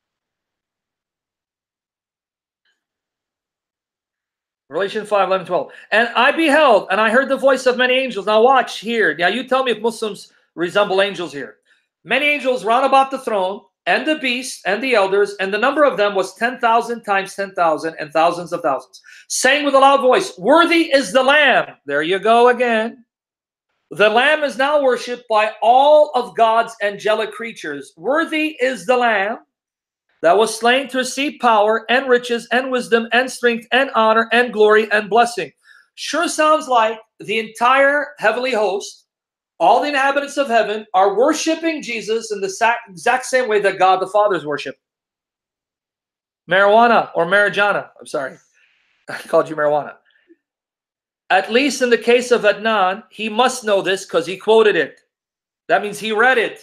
Revelation five, eleven, twelve. And I beheld, and I heard the voice of many angels. Now watch here. Now you tell me if Muslims resemble angels here. Many angels round about the throne, and the beast, and the elders, and the number of them was ten thousand times ten thousand, and thousands of thousands, saying with a loud voice, worthy is the Lamb. There you go again. The Lamb is now worshipped by all of God's angelic creatures. Worthy is the Lamb that was slain to receive power and riches and wisdom and strength and honor and glory and blessing. Sure sounds like the entire heavenly host, all the inhabitants of heaven, are worshiping Jesus in the exact same way that God the Father is worshipped. Marijuana or Marajana. I'm sorry. I called you marijuana. At least in the case of Adnan, he must know this because he quoted it. That means he read it.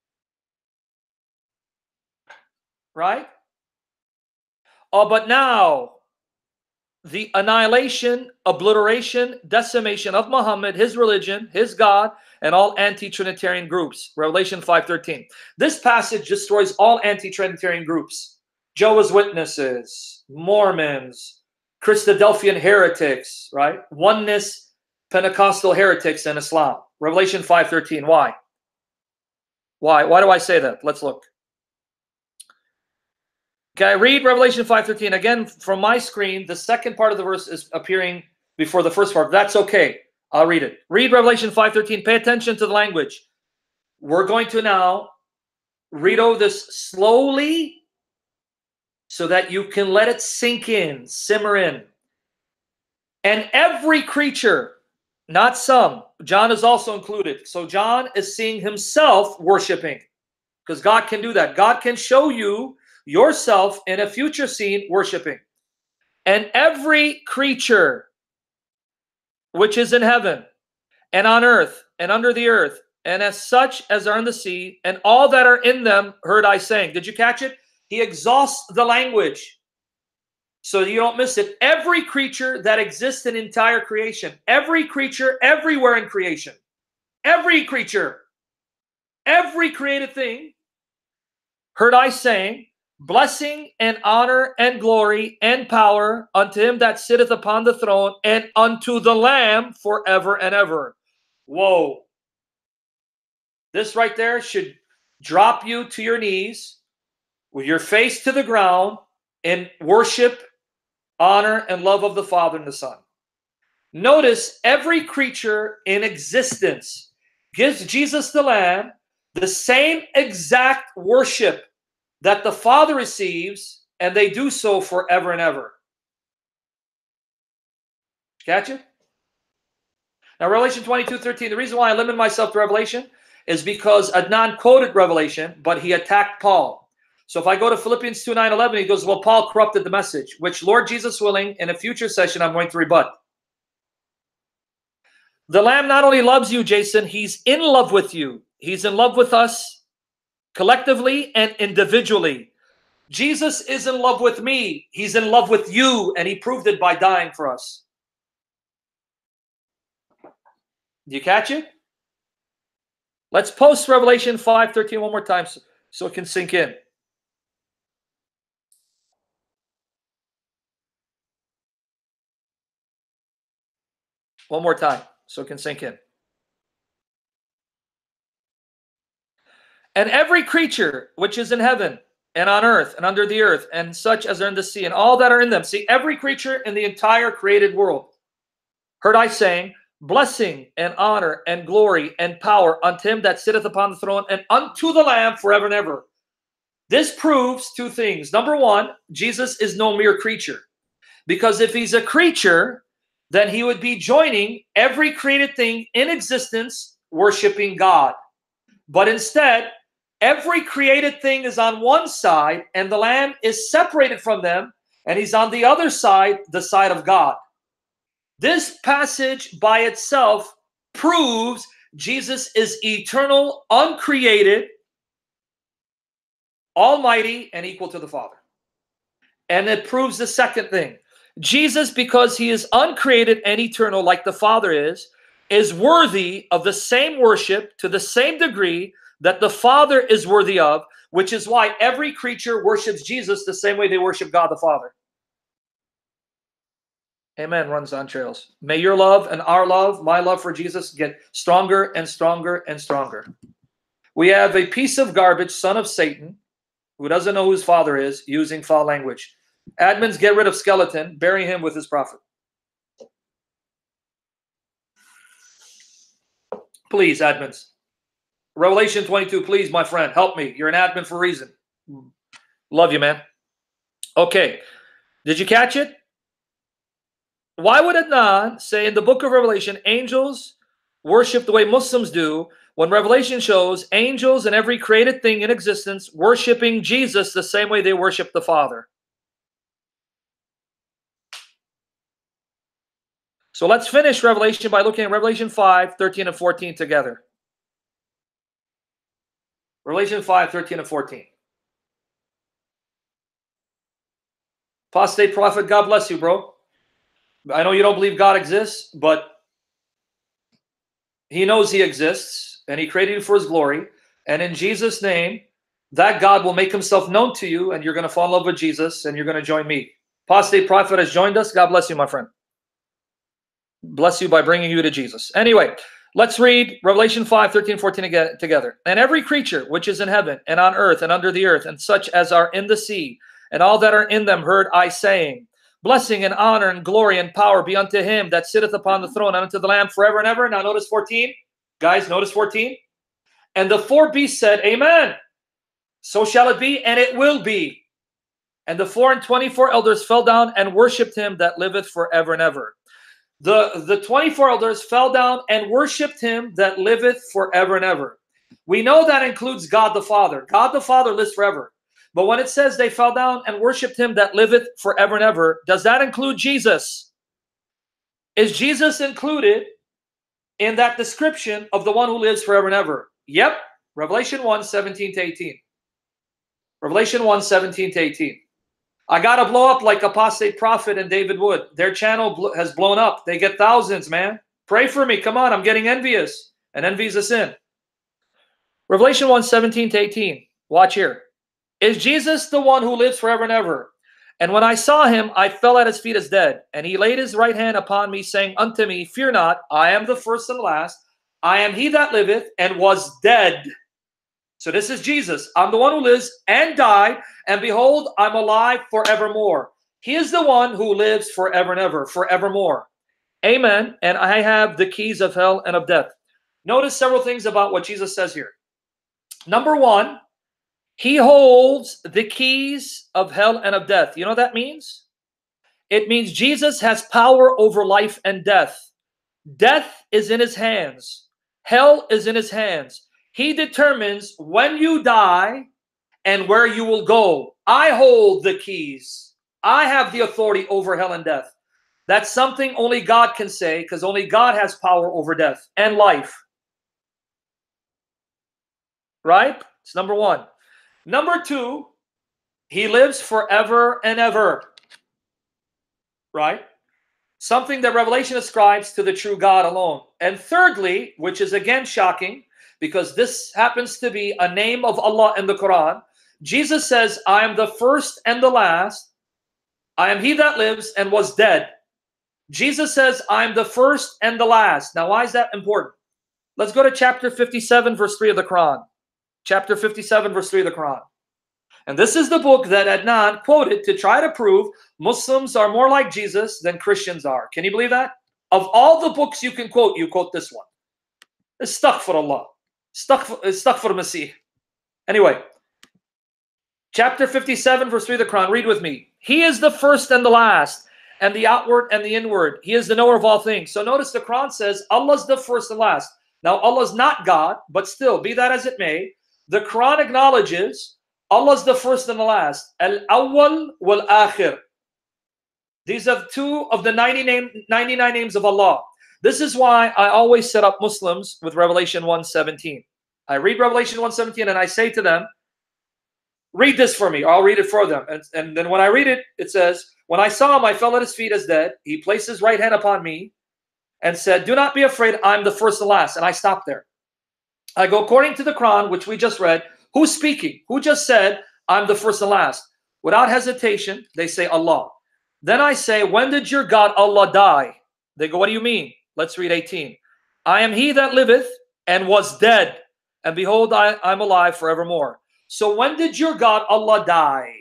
Right? Oh, but now, the annihilation, obliteration, decimation of Muhammad, his religion, his God, and all anti-Trinitarian groups. Revelation five thirteen. This passage destroys all anti-Trinitarian groups. Jehovah's Witnesses, Mormons, Christadelphian heretics, right? Oneness, Pentecostal heretics in Islam. Revelation five thirteen. Why? Why? Why do I say that? Let's look. Okay, read Revelation five thirteen. Again, from my screen, the second part of the verse is appearing before the first part. That's okay. I'll read it. Read Revelation five thirteen. Pay attention to the language. We're going to now read over this slowly so that you can let it sink in, simmer in. And every creature, not some, John is also included. So John is seeing himself worshiping, because God can do that. God can show you yourself in a future scene worshiping. And every creature which is in heaven and on earth and under the earth, and as such as are in the sea, and all that are in them, heard I saying. Did you catch it? He exhausts the language so you don't miss it. Every creature that exists in entire creation, every creature everywhere in creation, every creature, every created thing, heard I saying, blessing and honor and glory and power unto him that sitteth upon the throne and unto the Lamb forever and ever. Whoa. This right there should drop you to your knees with your face to the ground in worship, honor, and love of the Father and the Son. Notice every creature in existence gives Jesus the Lamb the same exact worship that the Father receives, and they do so forever and ever. Catch it? Now, Revelation twenty-two thirteen, the reason why I limit myself to Revelation is because Adnan quoted Revelation, but he attacked Paul. So if I go to Philippians two nine eleven, he goes, well, Paul corrupted the message, which, Lord Jesus willing, in a future session, I'm going to rebut. The Lamb not only loves you, Jason, he's in love with you. He's in love with us collectively and individually. Jesus is in love with me. He's in love with you, and he proved it by dying for us. Do you catch it? Let's post Revelation five thirteen one more time so, so it can sink in. One more time so it can sink in. And every creature which is in heaven and on earth and under the earth and such as are in the sea and all that are in them. See, every creature in the entire created world. Heard I saying, blessing and honor and glory and power unto him that sitteth upon the throne and unto the Lamb forever and ever. This proves two things. Number one, Jesus is no mere creature. Because if he's a creature, then he would be joining every created thing in existence worshiping God. But instead, every created thing is on one side and the Lamb is separated from them, and he's on the other side, the side of God. This passage by itself proves Jesus is eternal, uncreated, almighty, and equal to the Father. And it proves the second thing. Jesus, because he is uncreated and eternal like the Father is, is worthy of the same worship to the same degree that the Father is worthy of, which is why every creature worships Jesus the same way they worship God the Father. Amen, runs on trails. May your love and our love, my love for Jesus, get stronger and stronger and stronger. We have a piece of garbage, son of Satan, who doesn't know who his father is, using foul language. Admins, get rid of skeleton, bury him with his prophet. Please, admins. Revelation twenty-two, please, my friend, help me. You're an admin for a reason. Love you, man. Okay, did you catch it? Why would Adnan say in the book of Revelation, angels worship the way Muslims do, when Revelation shows angels and every created thing in existence worshiping Jesus the same way they worship the Father? So let's finish Revelation by looking at Revelation five, thirteen, and fourteen together. Revelation five, thirteen, and fourteen. Apostate prophet, God bless you, bro. I know you don't believe God exists, but he knows he exists, and he created you for his glory. And in Jesus' name, that God will make himself known to you, and you're going to fall in love with Jesus, and you're going to join me. Apostate prophet has joined us. God bless you, my friend. Bless you by bringing you to Jesus. Anyway, let's read Revelation five, thirteen, fourteen again together. And every creature which is in heaven and on earth and under the earth, and such as are in the sea, and all that are in them, heard I saying, blessing and honor and glory and power be unto him that sitteth upon the throne and unto the Lamb forever and ever. Now notice fourteen. Guys, notice fourteen. And the four beasts said, Amen. So shall it be, and it will be. And the four and twenty-four elders fell down and worshipped him that liveth forever and ever. The, the twenty-four elders fell down and worshipped him that liveth forever and ever. We know that includes God the Father. God the Father lives forever. But when it says they fell down and worshipped him that liveth forever and ever, does that include Jesus? Is Jesus included in that description of the one who lives forever and ever? Yep. Revelation one, seventeen to eighteen. Revelation one, seventeen to eighteen. I got to blow up like Apostate Prophet and David Wood. Their channel bl has blown up. They get thousands, man. Pray for me. Come on. I'm getting envious. And envy is a sin. Revelation one, seventeen to eighteen. Watch here. Is Jesus the one who lives forever and ever? And when I saw him, I fell at his feet as dead. And he laid his right hand upon me, saying unto me, fear not, I am the first and the last. I am he that liveth and was dead. So this is Jesus. I'm the one who lives and died, and behold, I'm alive forevermore. He is the one who lives forever and ever, forevermore. Amen. And I have the keys of hell and of death. Notice several things about what Jesus says here. Number one, he holds the keys of hell and of death. You know what that means? It means Jesus has power over life and death. Death is in his hands. Hell is in his hands. He determines when you die and where you will go. I hold the keys. I have the authority over hell and death. That's something only God can say, because only God has power over death and life. Right? It's number one. Number two, he lives forever and ever. Right? Something that Revelation ascribes to the true God alone. And thirdly, which is again shocking, because this happens to be a name of Allah in the Quran, Jesus says, I am the first and the last. I am he that lives and was dead. Jesus says, I am the first and the last. Now, why is that important? Let's go to chapter fifty-seven, verse three of the Quran. Chapter fifty-seven, verse three of the Quran. And this is the book that Adnan quoted to try to prove Muslims are more like Jesus than Christians are. Can you believe that? Of all the books you can quote, you quote this one. Astaghfirullah. Astaghfir Masih. Anyway, chapter fifty-seven, verse three of the Quran. Read with me. He is the first and the last, and the outward and the inward. He is the knower of all things. So notice the Quran says Allah's the first and last. Now, Allah's not God, but still, be that as it may, the Quran acknowledges Allah's the first and the last. Al-awwal wal-akhir. These are two of the ninety-nine names of Allah. This is why I always set up Muslims with Revelation one seventeen. I read Revelation one seventeen and I say to them, read this for me, or I'll read it for them. And, and then when I read it, it says, when I saw him, I fell at his feet as dead. He placed his right hand upon me and said, do not be afraid, I'm the first and last. And I stopped there. I go, according to the Quran, which we just read, who's speaking? Who just said, I'm the first and last? Without hesitation, they say Allah. Then I say, when did your God Allah die? They go, what do you mean? Let's read eighteen. I am he that liveth and was dead, and behold, I, I'm alive forevermore. So when did your God Allah die?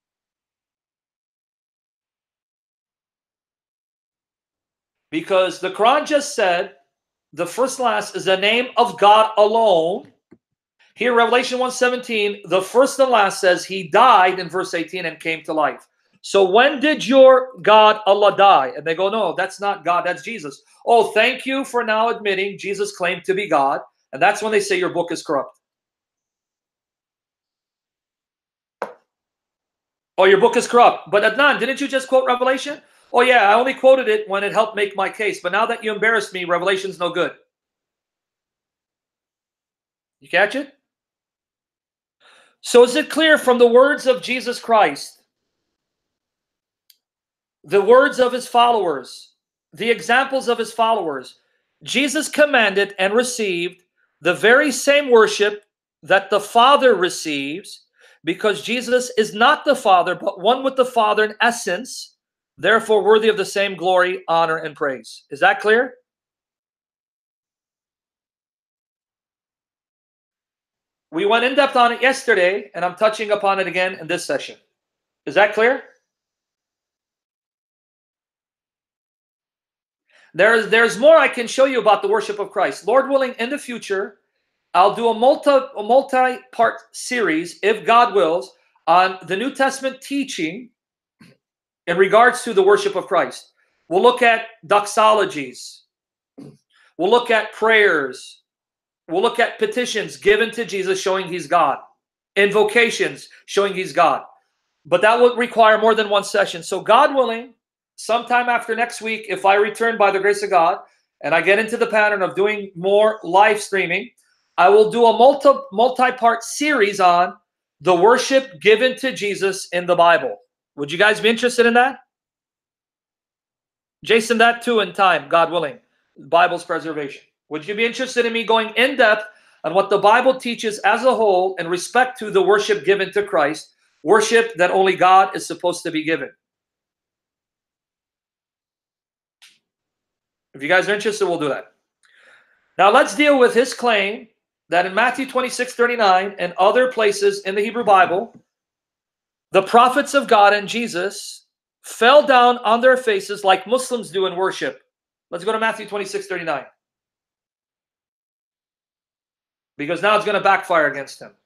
Because the Quran just said the first and last is the name of God alone. Here, Revelation one seventeen, the first and last says he died in verse eighteen and came to life. So when did your God Allah die? And they go, no, that's not God, that's Jesus. Oh, thank you for now admitting Jesus claimed to be God. And that's when they say your book is corrupt. Oh, your book is corrupt. But Adnan, didn't you just quote Revelation? Oh yeah, I only quoted it when it helped make my case. But now that you embarrassed me, Revelation's no good. You catch it? So is it clear from the words of Jesus Christ, the words of his followers, the examples of his followers, Jesus commanded and received the very same worship that the Father receives, because Jesus is not the Father, but one with the Father in essence, therefore worthy of the same glory, honor, and praise. Is that clear? We went in depth on it yesterday, and I'm touching upon it again in this session. Is that clear? There's, there's more I can show you about the worship of Christ. Lord willing, in the future, I'll do a multi, a multi-part series, if God wills, on the New Testament teaching in regards to the worship of Christ. We'll look at doxologies. We'll look at prayers. We'll look at petitions given to Jesus showing he's God. Invocations showing he's God. But that would require more than one session. So God willing, sometime after next week, if I return by the grace of God, and I get into the pattern of doing more live streaming, I will do a multi, multi-part series on the worship given to Jesus in the Bible. Would you guys be interested in that? Jason, that too in time, God willing. Bible's preservation. Would you be interested in me going in depth on what the Bible teaches as a whole in respect to the worship given to Christ, worship that only God is supposed to be given? If you guys are interested, we'll do that. Now let's deal with his claim that in Matthew twenty-six thirty-nine and other places in the Hebrew Bible, the prophets of God and Jesus fell down on their faces like Muslims do in worship. Let's go to Matthew twenty-six thirty-nine. Because now it's going to backfire against him.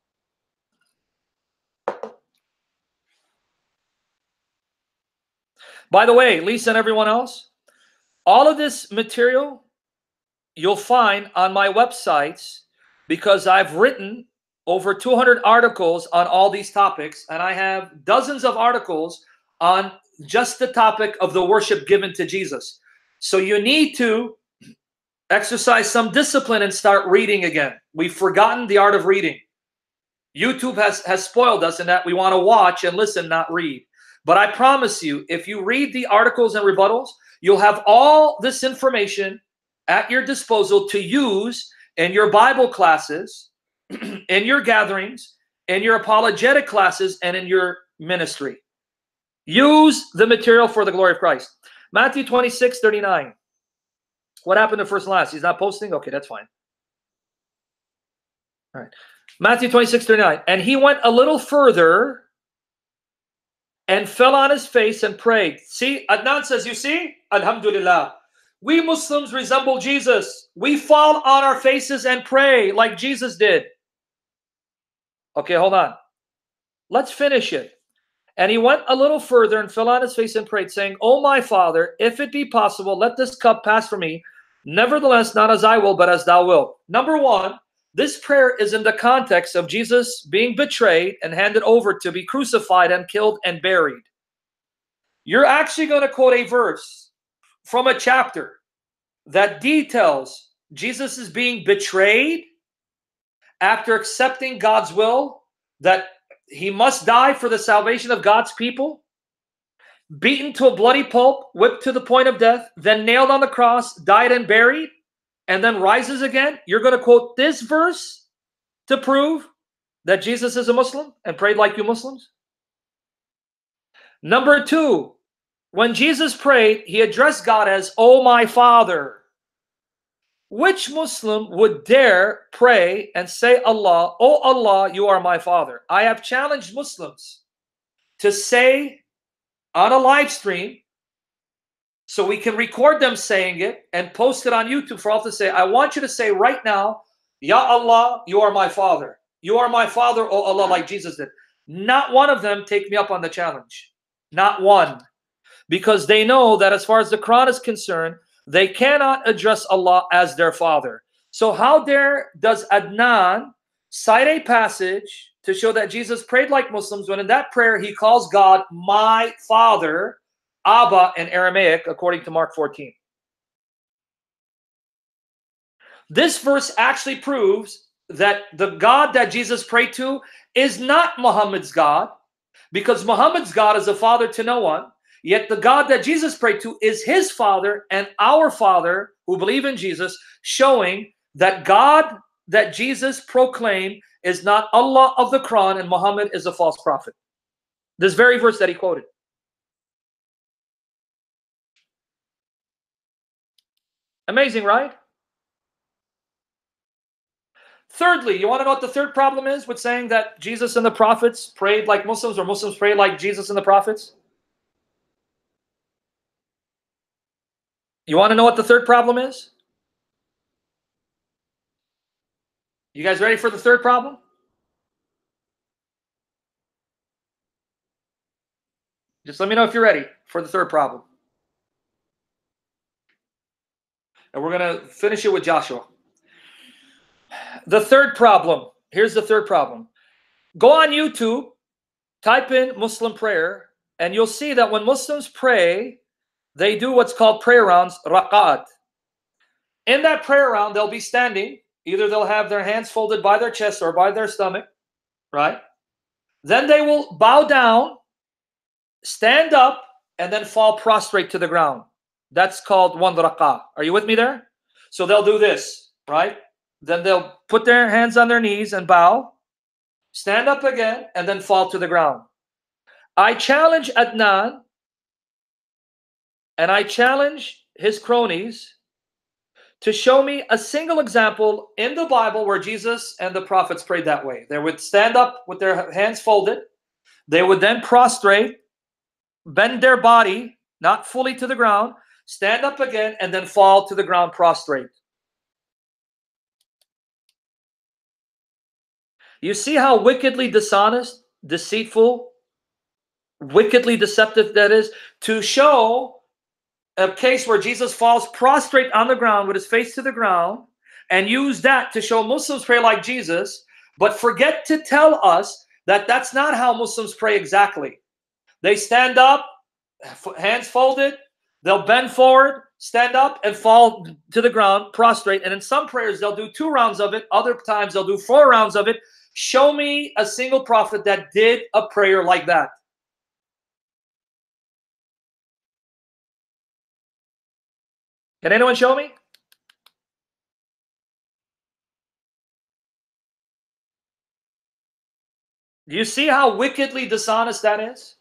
By the way, Lisa and everyone else, all of this material you'll find on my websites, because I've written over two hundred articles on all these topics, and I have dozens of articles on just the topic of the worship given to Jesus. So you need to exercise some discipline and start reading again. We've forgotten the art of reading. YouTube has, has spoiled us in that we want to watch and listen, not read. But I promise you, if you read the articles and rebuttals, you'll have all this information at your disposal to use in your Bible classes, in your gatherings, in your apologetic classes, and in your ministry. Use the material for the glory of Christ. Matthew twenty-six thirty-nine. What happened to first and last? He's not posting? Okay, that's fine. All right. Matthew twenty-six thirty-nine. And he went a little further and fell on his face and prayed. See, Adnan says, you see? Alhamdulillah. We Muslims resemble Jesus. We fall on our faces and pray like Jesus did. Okay, hold on. Let's finish it. And he went a little further and fell on his face and prayed, saying, O my Father, if it be possible, let this cup pass from me. Nevertheless, not as I will, but as thou wilt. Number one, this prayer is in the context of Jesus being betrayed and handed over to be crucified and killed and buried. You're actually going to quote a verse from a chapter that details Jesus is being betrayed after accepting God's will, that he must die for the salvation of God's people, beaten to a bloody pulp, whipped to the point of death, then nailed on the cross, died and buried, and then rises again, you're going to quote this verse to prove that Jesus is a Muslim and prayed like you Muslims? Number two, when Jesus prayed, he addressed God as, "Oh, my Father." Which Muslim would dare pray and say, Allah, "Oh Allah, you are my Father"? I have challenged Muslims to say on a live stream, so we can record them saying it and post it on YouTube for all to say, I want you to say right now, "Ya Allah, you are my Father. You are my Father, oh Allah," like Jesus did. Not one of them take me up on the challenge. Not one. Because they know that as far as the Quran is concerned, they cannot address Allah as their Father. So how dare does Adnan cite a passage to show that Jesus prayed like Muslims when in that prayer he calls God my Father, Abba in Aramaic, according to Mark fourteen. This verse actually proves that the God that Jesus prayed to is not Muhammad's God, because Muhammad's God is a father to no one. Yet the God that Jesus prayed to is his Father and our Father who believe in Jesus, showing that God that Jesus proclaimed is not Allah of the Quran and Muhammad is a false prophet. This very verse that he quoted. Amazing, right? Thirdly, you want to know what the third problem is with saying that Jesus and the prophets prayed like Muslims or Muslims prayed like Jesus and the prophets? You want to know what the third problem is? You guys ready for the third problem? Just let me know if you're ready for the third problem. And we're going to finish it with Joshua. The third problem. Here's the third problem. Go on YouTube, type in Muslim prayer, and you'll see that when Muslims pray, they do what's called prayer rounds, raqat. In that prayer round, they'll be standing. Either they'll have their hands folded by their chest or by their stomach, right? Then they will bow down, stand up, and then fall prostrate to the ground. That's called one raqat. Are you with me there? So they'll do this, right? Then they'll put their hands on their knees and bow, stand up again, and then fall to the ground. I challenge Adnan, and I challenge his cronies to show me a single example in the Bible where Jesus and the prophets prayed that way. They would stand up with their hands folded. They would then prostrate, bend their body, not fully to the ground, stand up again, and then fall to the ground prostrate. You see how wickedly dishonest, deceitful, wickedly deceptive that is? To show a case where Jesus falls prostrate on the ground with his face to the ground and use that to show Muslims pray like Jesus, but forget to tell us that that's not how Muslims pray exactly. They stand up, hands folded, they'll bend forward, stand up, and fall to the ground prostrate. And in some prayers, they'll do two rounds of it. Other times, they'll do four rounds of it. Show me a single prophet that did a prayer like that. Can anyone show me? Do you see how wickedly dishonest that is?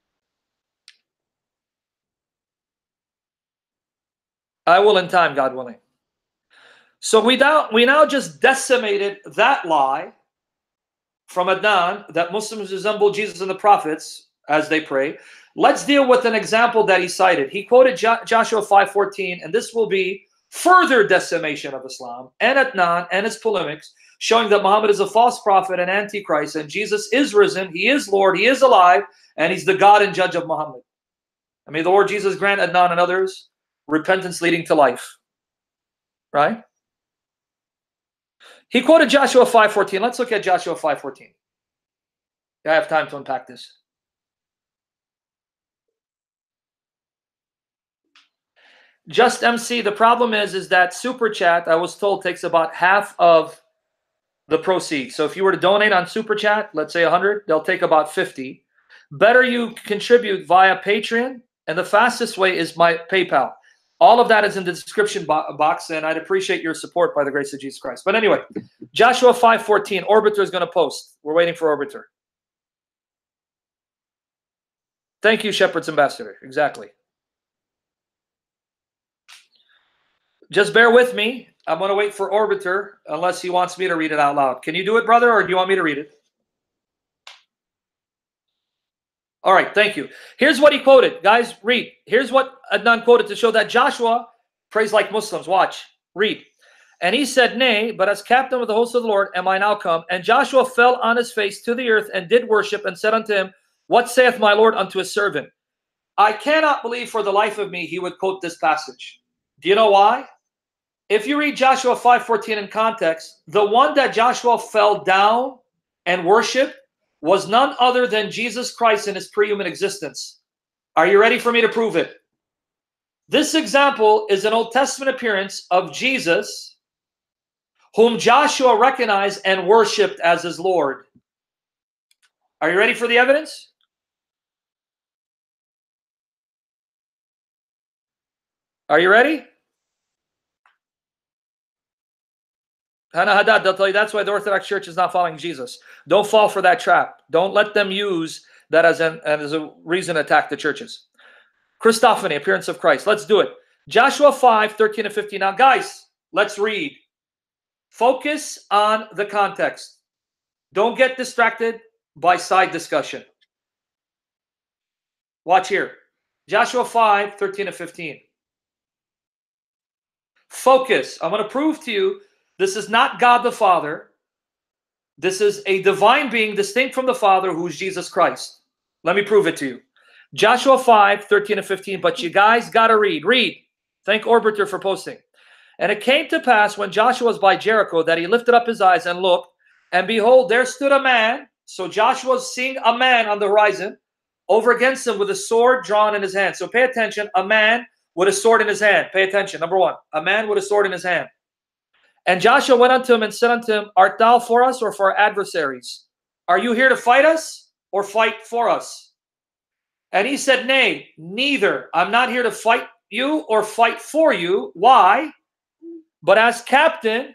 I will in time, God willing. So we now, we now just decimated that lie from Adnan that Muslims resemble Jesus and the prophets as they pray. Let's deal with an example that he cited. He quoted jo Joshua five fourteen, and this will be further decimation of Islam and Adnan and his polemics, showing that Muhammad is a false prophet and antichrist, and Jesus is risen, he is Lord, he is alive, and he's the God and judge of Muhammad. And may the Lord Jesus grant Adnan and others repentance leading to life. Right? He quoted Joshua five fourteen. Let's look at Joshua five fourteen. I have time to unpack this. Just M C, the problem is, is that Super Chat, I was told, takes about half of the proceeds. So if you were to donate on Super Chat, let's say one hundred, they'll take about fifty. Better you contribute via Patreon, and the fastest way is my PayPal. All of that is in the description bo box, and I'd appreciate your support by the grace of Jesus Christ. But anyway, Joshua five fourteen, Orbiter is going to post. We're waiting for Orbiter. Thank you, Shepherd's Ambassador. Exactly. Just bear with me. I'm going to wait for Orbiter unless he wants me to read it out loud. Can you do it, brother, or do you want me to read it? All right, thank you. Here's what he quoted. Guys, read. Here's what Adnan quoted to show that Joshua prays like Muslims. Watch. Read. And he said, nay, but as captain of the host of the Lord am I now come. And Joshua fell on his face to the earth and did worship and said unto him, what saith my Lord unto his servant? I cannot believe for the life of me he would quote this passage. Do you know why? If you read Joshua five fourteen in context, the one that Joshua fell down and worshiped was none other than Jesus Christ in his pre-human existence. Are you ready for me to prove it? This example is an Old Testament appearance of Jesus, whom Joshua recognized and worshiped as his Lord. Are you ready for the evidence? Are you ready? Hannah Haddad, they'll tell you that's why the Orthodox Church is not following Jesus. Don't fall for that trap. Don't let them use that as, an, as a reason to attack the churches. Christophany, appearance of Christ. Let's do it. Joshua five, thirteen and fifteen. Now, guys, let's read. Focus on the context. Don't get distracted by side discussion. Watch here. Joshua five, thirteen and fifteen. Focus. I'm going to prove to you this is not God the Father. This is a divine being distinct from the Father, who is Jesus Christ. Let me prove it to you. Joshua five, thirteen and fifteen. But you guys got to read. Read. Thank Orbiter for posting. And it came to pass when Joshua was by Jericho that he lifted up his eyes and looked, and behold, there stood a man. So Joshua was seeing a man on the horizon over against him with a sword drawn in his hand. So pay attention. A man with a sword in his hand. Pay attention. Number one, a man with a sword in his hand. And Joshua went unto him and said unto him, art thou for us or for our adversaries? Are you here to fight us or fight for us? And he said, nay, neither. I'm not here to fight you or fight for you. Why? But as captain,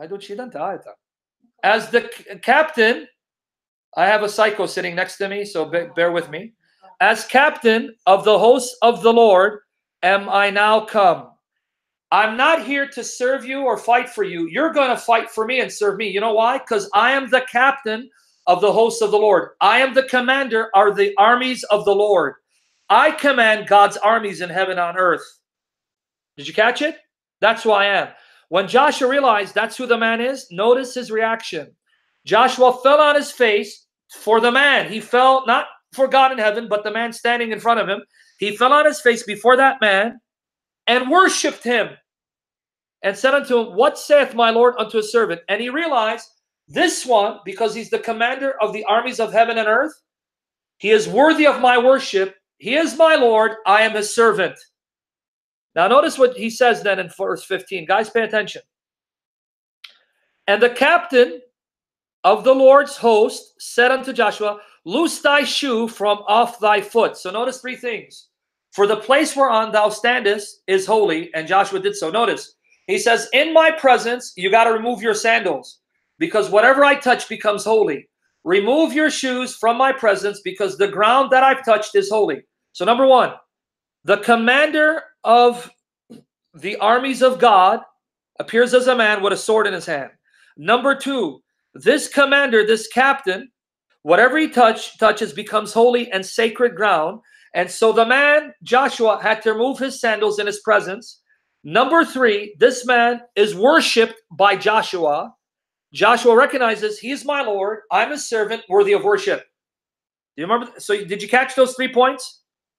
as the captain, I have a psycho sitting next to me, so bear with me. As captain of the hosts of the Lord am I now come. I'm not here to serve you or fight for you. You're going to fight for me and serve me. You know why? Because I am the captain of the hosts of the Lord. I am the commander of the armies of the Lord. I command God's armies in heaven and on earth. Did you catch it? That's who I am. When Joshua realized that's who the man is, notice his reaction. Joshua fell on his face for the man. He fell not for God in heaven, but the man standing in front of him. He fell on his face before that man and worshipped him and said unto him, what saith my Lord unto his servant? And he realized this one, because he's the commander of the armies of heaven and earth, he is worthy of my worship. He is my Lord. I am his servant. Now notice what he says then in verse fifteen. Guys, pay attention. And the captain of the Lord's host said unto Joshua, loose thy shoe from off thy foot. So notice three things. For the place whereon thou standest is holy. And Joshua did so. Notice, he says, in my presence, you got to remove your sandals, because whatever I touch becomes holy. Remove your shoes from my presence, because the ground that I've touched is holy. So number one, the commander of the armies of God appears as a man with a sword in his hand. Number two, this commander, this captain, whatever he touch, touches becomes holy and sacred ground. And so the man, Joshua, had to remove his sandals in his presence. Number three, this man is worshipped by Joshua. Joshua recognizes he's my Lord. I'm his servant, worthy of worship. Do you remember? So did you catch those three points?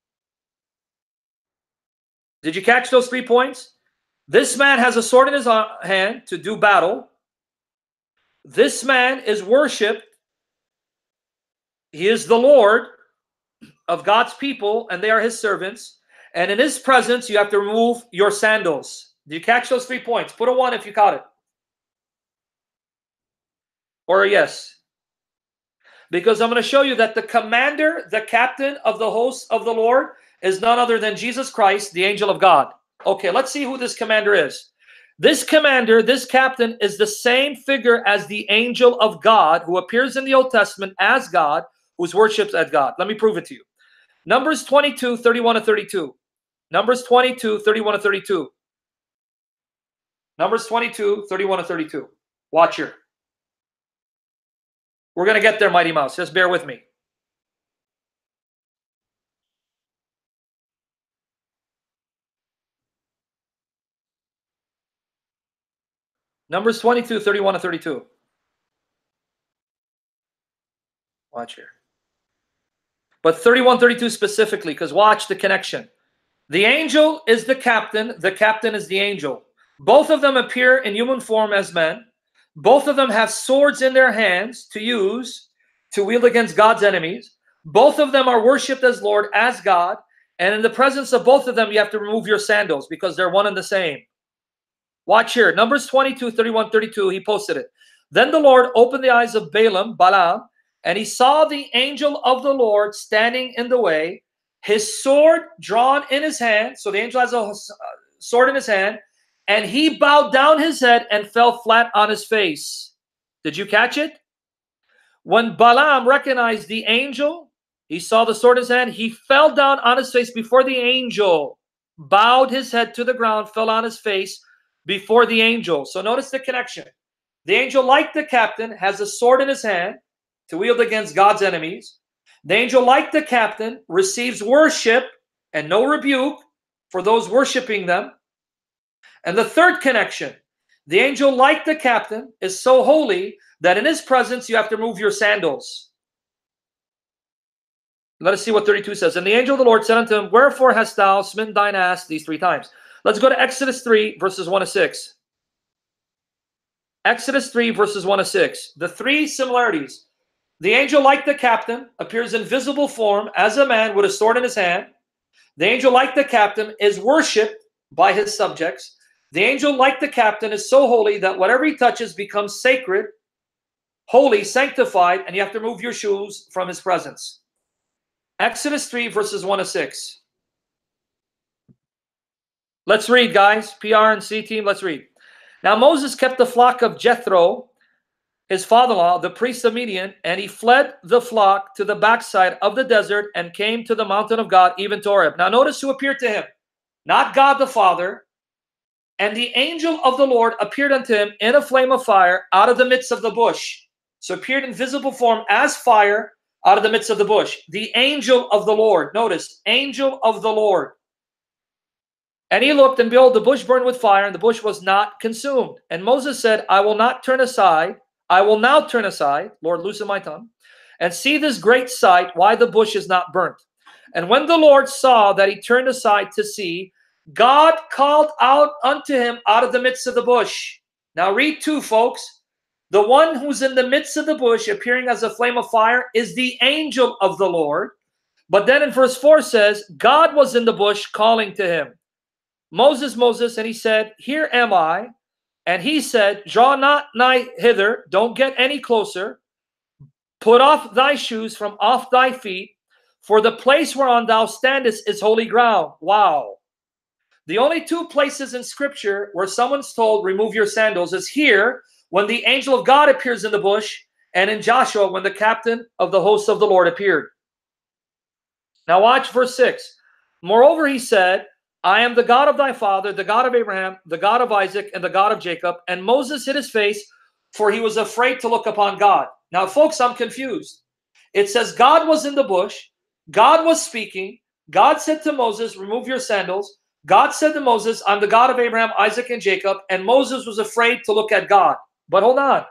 Did you catch those three points? This man has a sword in his hand to do battle. This man is worshipped. He is the Lord of God's people, and they are his servants. And in his presence, you have to remove your sandals. Did you catch those three points? Put a one if you caught it. or a yes? Because I'm going to show you that the commander, the captain of the hosts of the Lord is none other than Jesus Christ, the angel of God. Okay, let's see who this commander is. This commander, this captain is the same figure as the angel of God who appears in the Old Testament as God, who's worshipped as God. Let me prove it to you. Numbers twenty-two, thirty-one to thirty-two. Numbers twenty-two, thirty-one to thirty-two. Numbers twenty-two, thirty-one to thirty-two. Watch here. We're going to get there, Mighty Mouse. Just bear with me. Numbers twenty-two, thirty-one to thirty-two. Watch here. But thirty-one, thirty-two specifically, because watch the connection. The angel is the captain. The captain is the angel. Both of them appear in human form as men. Both of them have swords in their hands to use to wield against God's enemies. Both of them are worshipped as Lord, as God. And in the presence of both of them, you have to remove your sandals because they're one and the same. Watch here. Numbers twenty-two, thirty-one, thirty-two. He posted it. Then the Lord opened the eyes of Balaam, Balaam, and he saw the angel of the Lord standing in the way, his sword drawn in his hand. So the angel has a sword in his hand. And he bowed down his head and fell flat on his face. Did you catch it? When Balaam recognized the angel, he saw the sword in his hand, he fell down on his face before the angel, bowed his head to the ground, fell on his face before the angel. So notice the connection. The angel, like the captain, has a sword in his hand to wield against God's enemies. The angel, like the captain, receives worship and no rebuke for those worshiping them. And the third connection, the angel, like the captain, is so holy that in his presence you have to remove your sandals. Let us see what thirty-two says. And the angel of the Lord said unto him, wherefore hast thou smitten thine ass these three times? Let's go to Exodus three, verses one to six. Exodus three, verses one to six. The three similarities. The angel, like the captain, appears in visible form as a man with a sword in his hand. The angel, like the captain, is worshipped by his subjects. The angel, like the captain, is so holy that whatever he touches becomes sacred, holy, sanctified, and you have to remove your shoes from his presence. Exodus three, verses one to six. Let's read, guys. P R and C team, let's read. Now Moses kept the flock of Jethro, his father-in-law, the priest of Midian, and he fled the flock to the backside of the desert and came to the mountain of God, even to Horeb. Now notice who appeared to him. Not God the Father. And the angel of the Lord appeared unto him in a flame of fire out of the midst of the bush. So appeared in visible form as fire out of the midst of the bush. The angel of the Lord. Notice, angel of the Lord. And he looked, and behold, the bush burned with fire, and the bush was not consumed. And Moses said, I will not turn aside. I will now turn aside, Lord, loosen my tongue, and see this great sight, why the bush is not burnt. And when the Lord saw that he turned aside to see, God called out unto him out of the midst of the bush. Now read two, folks. The one who's in the midst of the bush, appearing as a flame of fire, is the angel of the Lord. But then in verse four says, God was in the bush calling to him, Moses, Moses, and he said, here am I. And he said, draw not nigh hither, don't get any closer. Put off thy shoes from off thy feet, for the place whereon thou standest is holy ground. Wow. The only two places in Scripture where someone's told, remove your sandals, is here, when the angel of God appears in the bush, and in Joshua, when the captain of the hosts of the Lord appeared. Now watch verse six. Moreover, he said, I am the God of thy father, the God of Abraham, the God of Isaac, and the God of Jacob. And Moses hid his face, for he was afraid to look upon God. Now, folks, I'm confused. It says God was in the bush. God was speaking. God said to Moses, remove your sandals. God said to Moses, I'm the God of Abraham, Isaac, and Jacob. And Moses was afraid to look at God. But hold on.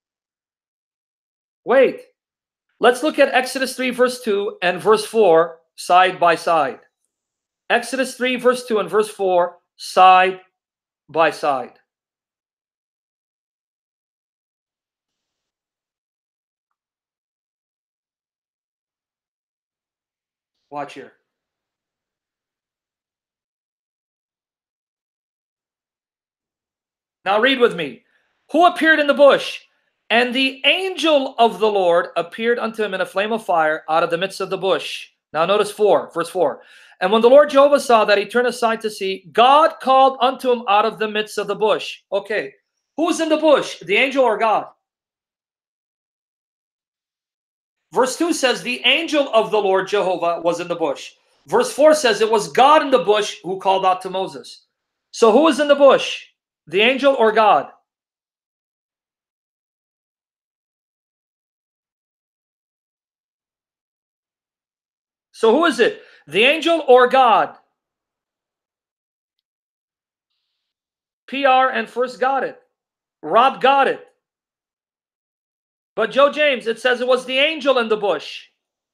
Wait. Let's look at Exodus three, verse two and verse four side by side. Exodus three, verse two and verse four, side by side. Watch here. Now read with me. Who appeared in the bush? And the angel of the Lord appeared unto him in a flame of fire out of the midst of the bush. Now notice four, verse four. And when the Lord Jehovah saw that he turned aside to see, God called unto him out of the midst of the bush. Okay, who's in the bush, the angel or God? Verse two says the angel of the Lord Jehovah was in the bush. Verse four says it was God in the bush who called out to Moses. So who is in the bush, the angel or God? So who is it, the angel or God? P R and First got it. Rob got it. But Joe James, it says it was the angel in the bush.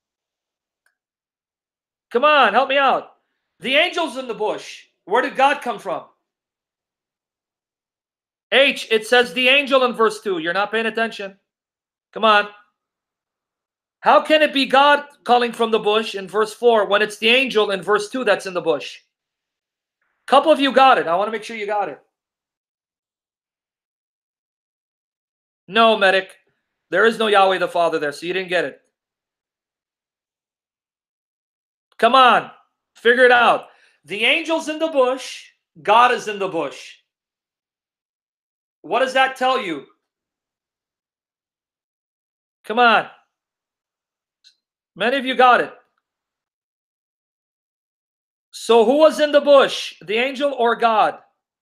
Come on, help me out. The angel's in the bush. Where did God come from? H, it says the angel in verse two. You're not paying attention. Come on. How can it be God calling from the bush in verse four when it's the angel in verse two that's in the bush? A couple of you got it. I want to make sure you got it. No, medic. There is no Yahweh the Father there, so you didn't get it. Come on. Figure it out. The angel's in the bush. God is in the bush. What does that tell you? Come on. Many of you got it. So who was in the bush? The angel or God?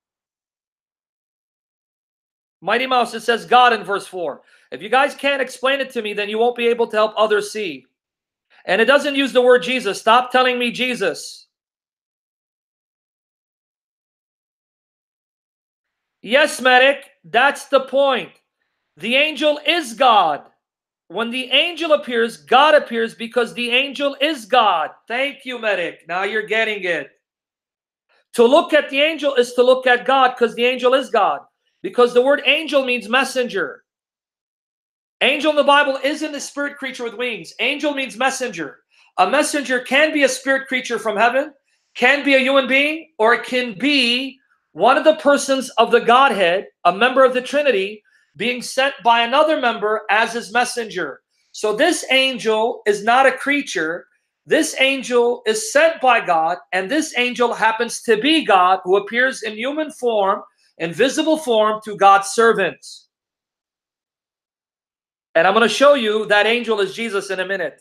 Mighty Mouse, it says God in verse four. If you guys can't explain it to me, then you won't be able to help others see. And it doesn't use the word Jesus. Stop telling me Jesus. Yes, medic, that's the point. The angel is God. When the angel appears, God appears because the angel is God. Thank you, medic. Now you're getting it. To look at the angel is to look at God because the angel is God. Because the word angel means messenger. Angel in the Bible isn't a spirit creature with wings. Angel means messenger. A messenger can be a spirit creature from heaven, can be a human being, or it can be one of the persons of the Godhead, a member of the Trinity, being sent by another member as his messenger. So this angel is not a creature. This angel is sent by God, and this angel happens to be God who appears in human form, in visible form to God's servants. And I'm going to show you that angel is Jesus in a minute.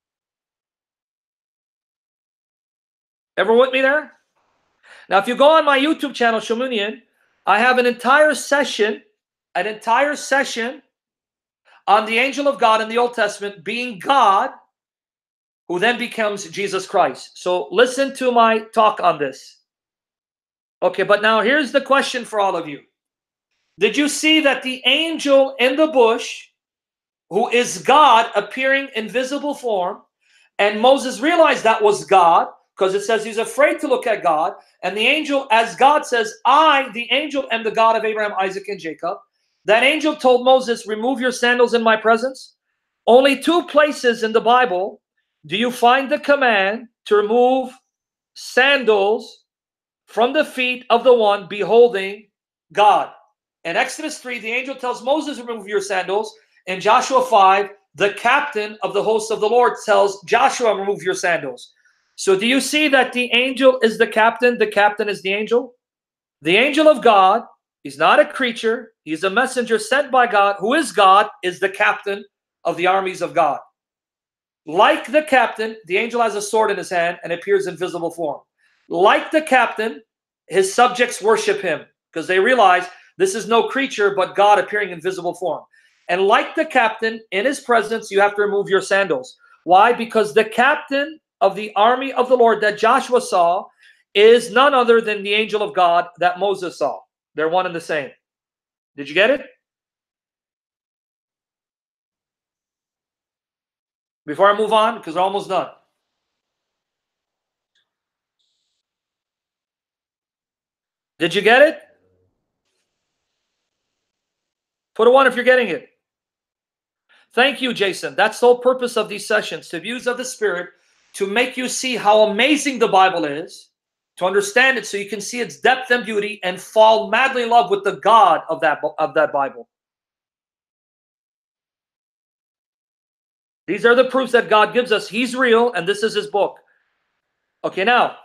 Everyone with me there? Now, if you go on my YouTube channel, Shamunian, I have an entire session, an entire session on the angel of God in the Old Testament being God, who then becomes Jesus Christ. So listen to my talk on this. Okay, but now here's the question for all of you. Did you see that the angel in the bush, who is God appearing in visible form, and Moses realized that was God, because it says he's afraid to look at God, and the angel, as God says, I, the angel, am the God of Abraham, Isaac, and Jacob. That angel told Moses, remove your sandals in my presence. Only two places in the Bible do you find the command to remove sandals from the feet of the one beholding God. In Exodus three, the angel tells Moses, remove your sandals. In Joshua five, the captain of the hosts of the Lord tells Joshua, remove your sandals. So do you see that the angel is the captain? The captain is the angel? The angel of God, he's not a creature. He's a messenger sent by God. Who is God, is the captain of the armies of God. Like the captain, the angel has a sword in his hand and appears in visible form. Like the captain, his subjects worship him because they realize this is no creature but God appearing in visible form. And like the captain, in his presence, you have to remove your sandals. Why? Because the captain of the army of the Lord that Joshua saw is none other than the angel of God that Moses saw. They're one and the same. Did you get it? Before I move on, because we're almost done. Did you get it? Put a one if you're getting it. Thank you, Jason. That's the whole purpose of these sessions, to views of the Spirit, to make you see how amazing the Bible is, to understand it so you can see its depth and beauty and fall madly in love with the God of that, of that Bible. These are the proofs that God gives us. He's real, and this is his book. Okay, now,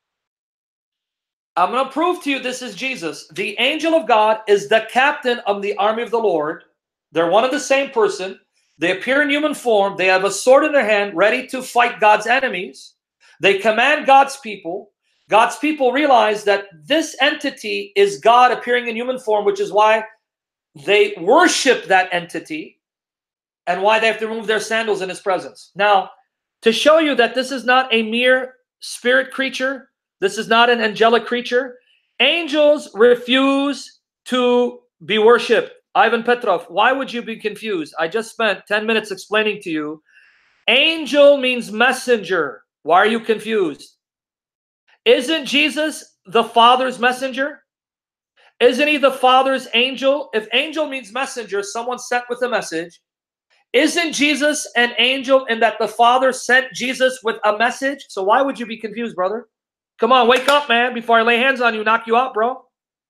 I'm going to prove to you this is Jesus. The angel of God is the captain of the army of the Lord. They're one and the same person. They appear in human form. They have a sword in their hand, ready to fight God's enemies. They command God's people. God's people realize that this entity is God appearing in human form, which is why they worship that entity and why they have to remove their sandals in his presence. Now, to show you that this is not a mere spirit creature, this is not an angelic creature, angels refuse to be worshipped. Ivan Petrov, why would you be confused? I just spent ten minutes explaining to you. Angel means messenger. Why are you confused? Isn't Jesus the Father's messenger? Isn't he the Father's angel? If angel means messenger, someone sent with a message, isn't Jesus an angel in that the Father sent Jesus with a message? So why would you be confused, brother? Come on, wake up, man, before I lay hands on you, knock you out, bro.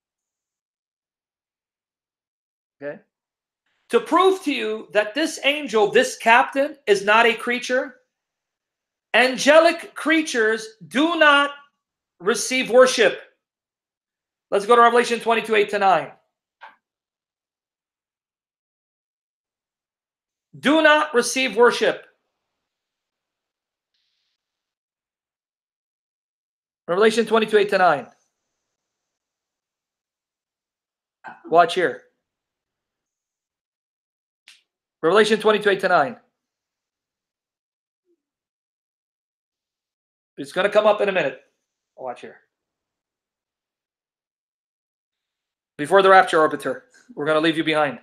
Okay. To prove to you that this angel, this captain, is not a creature, angelic creatures do not receive worship. Let's go to Revelation twenty-two, eight to nine. Do not receive worship. Revelation twenty-two, eight to nine. Watch here. Revelation twenty-two, eight to nine. It's going to come up in a minute. Watch here. Before the rapture, Arbiter, we're going to leave you behind.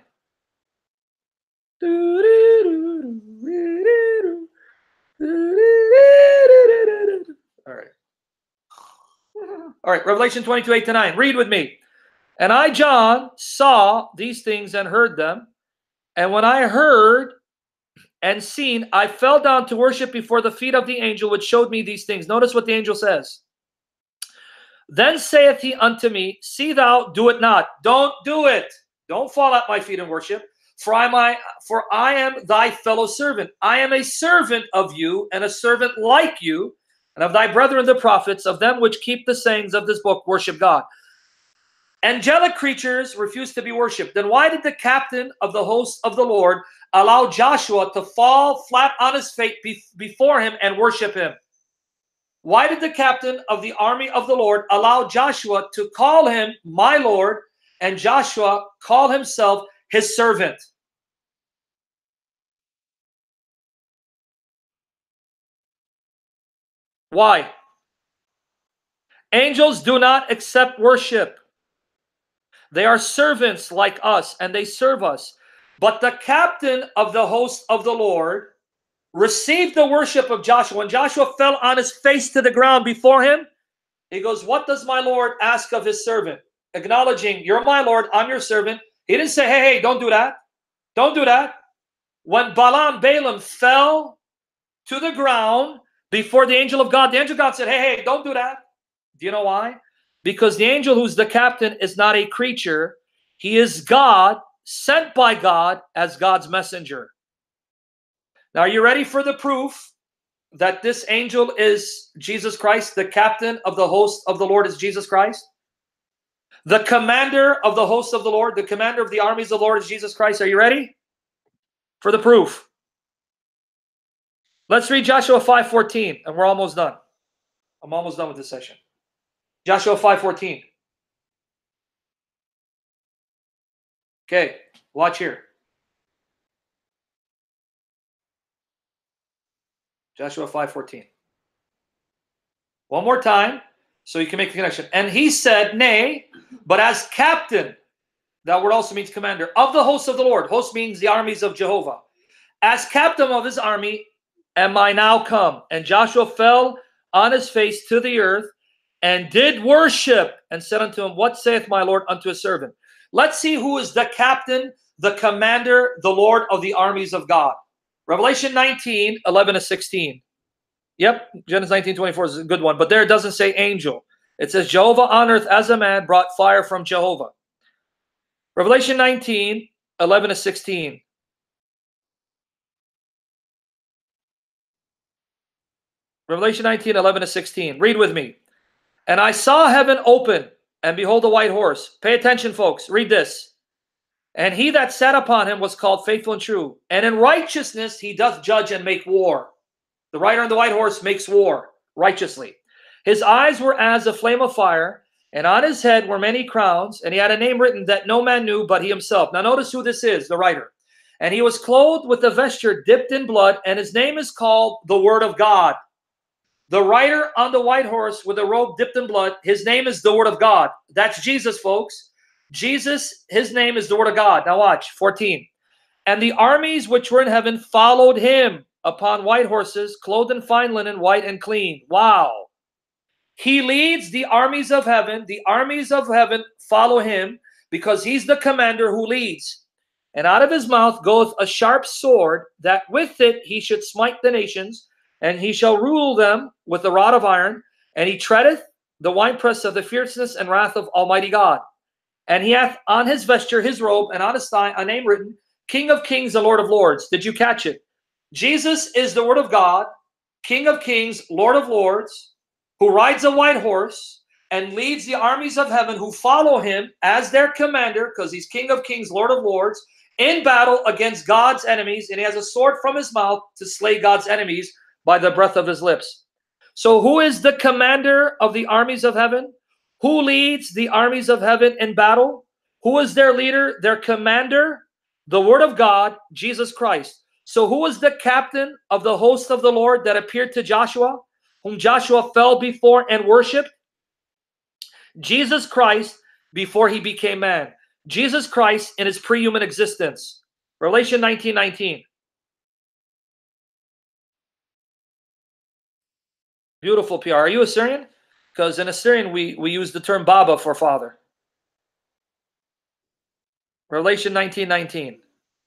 All right. All right, Revelation twenty-two, eight to nine. Read with me. And I, John, saw these things and heard them. And when I heard and seen, I fell down to worship before the feet of the angel which showed me these things. Notice what the angel says. Then saith he unto me, see thou do it not. Don't do it. Don't fall at my feet and worship. For I, my, for I am thy fellow servant. I am a servant of you, and a servant like you, and of thy brethren the prophets, of them which keep the sayings of this book, worship God. Angelic creatures refuse to be worshipped. Then why did the captain of the host of the Lord allow Joshua to fall flat on his face be before him and worship him? Why did the captain of the army of the Lord allow Joshua to call him my Lord, and Joshua call himself his servant? Why? Angels do not accept worship. They are servants like us, and they serve us. But the captain of the host of the Lord received the worship of Joshua. When Joshua fell on his face to the ground before him, he goes, what does my Lord ask of his servant? Acknowledging, you're my Lord, I'm your servant. He didn't say, hey, hey, don't do that. Don't do that. When Balaam, Balaam fell to the ground before the angel of God, the angel of God said, hey, hey, don't do that. Do you know why? Because the angel who's the captain is not a creature. He is God, sent by God as God's messenger. Now, are you ready for the proof that this angel is Jesus Christ? The captain of the host of the Lord is Jesus Christ. The commander of the host of the Lord, the commander of the armies of the Lord is Jesus Christ. Are you ready for the proof? Let's read Joshua five fourteen, and we're almost done. I'm almost done with this session. Joshua five fourteen. Okay, watch here. Joshua five fourteen. One more time, so you can make the connection. And he said, nay, but as captain, that word also means commander, of the hosts of the Lord. Host means the armies of Jehovah. As captain of his army, am I now come? And Joshua fell on his face to the earth, and did worship, and said unto him, what saith my Lord unto his servant? Let's see who is the captain, the commander, the Lord of the armies of God. Revelation nineteen, eleven to sixteen. Yep, Genesis nineteen, twenty-four is a good one, but there it doesn't say angel. It says Jehovah on earth as a man brought fire from Jehovah. Revelation nineteen, eleven to sixteen. Revelation nineteen, eleven to sixteen. Read with me. And I saw heaven open, and behold a white horse. Pay attention, folks. Read this. And he that sat upon him was called Faithful and True. And in righteousness he doth judge and make war. The rider on the white horse makes war righteously. His eyes were as a flame of fire, and on his head were many crowns, and he had a name written that no man knew but he himself. Now notice who this is, the writer. And he was clothed with a vesture dipped in blood, and his name is called the Word of God. The rider on the white horse with a robe dipped in blood, his name is the Word of God. That's Jesus, folks. Jesus, his name is the Word of God. Now watch, fourteen. And the armies which were in heaven followed him upon white horses, clothed in fine linen, white and clean. Wow. He leads the armies of heaven. The armies of heaven follow him because he's the commander who leads. And out of his mouth goeth a sharp sword, that with it he should smite the nations, and he shall rule them with the rod of iron, and he treadeth the winepress of the fierceness and wrath of Almighty God. And he hath on his vesture his robe, and on his thigh a name written, King of Kings and Lord of Lords. Did you catch it? Jesus is the Word of God, King of Kings, Lord of Lords, who rides a white horse and leads the armies of heaven who follow him as their commander, because he's King of Kings, Lord of Lords, in battle against God's enemies, and he has a sword from his mouth to slay God's enemies by the breath of his lips. So who is the commander of the armies of heaven? Who leads the armies of heaven in battle? Who is their leader, their commander? The Word of God, Jesus Christ. So who is the captain of the host of the Lord that appeared to Joshua, whom Joshua fell before and worshiped? Jesus Christ before he became man. Jesus Christ in his pre-human existence. Revelation nineteen nineteen. Beautiful P R. Are you Assyrian? Because in Assyrian, we, we use the term Baba for father. Revelation nineteen nineteen.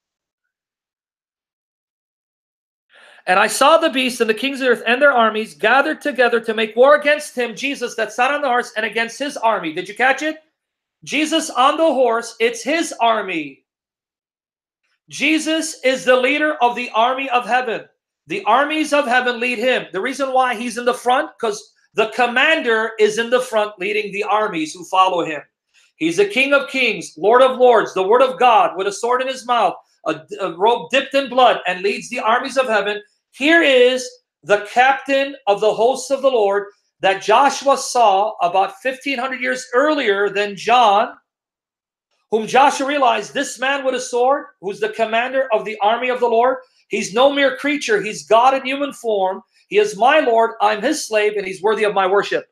And I saw the beast and the kings of the earth and their armies gathered together to make war against him, Jesus, that sat on the horse, and against his army. Did you catch it? Jesus on the horse, it's his army. Jesus is the leader of the army of heaven. The armies of heaven lead him. The reason why he's in the front, because the commander is in the front leading the armies who follow him. He's the King of Kings, Lord of Lords, the Word of God with a sword in his mouth, a, a robe dipped in blood, and leads the armies of heaven. Here is the captain of the hosts of the Lord that Joshua saw about fifteen hundred years earlier than John, whom Joshua realized this man with a sword, who's the commander of the army of the Lord, he's no mere creature. He's God in human form. He is my Lord. I'm his slave, and he's worthy of my worship.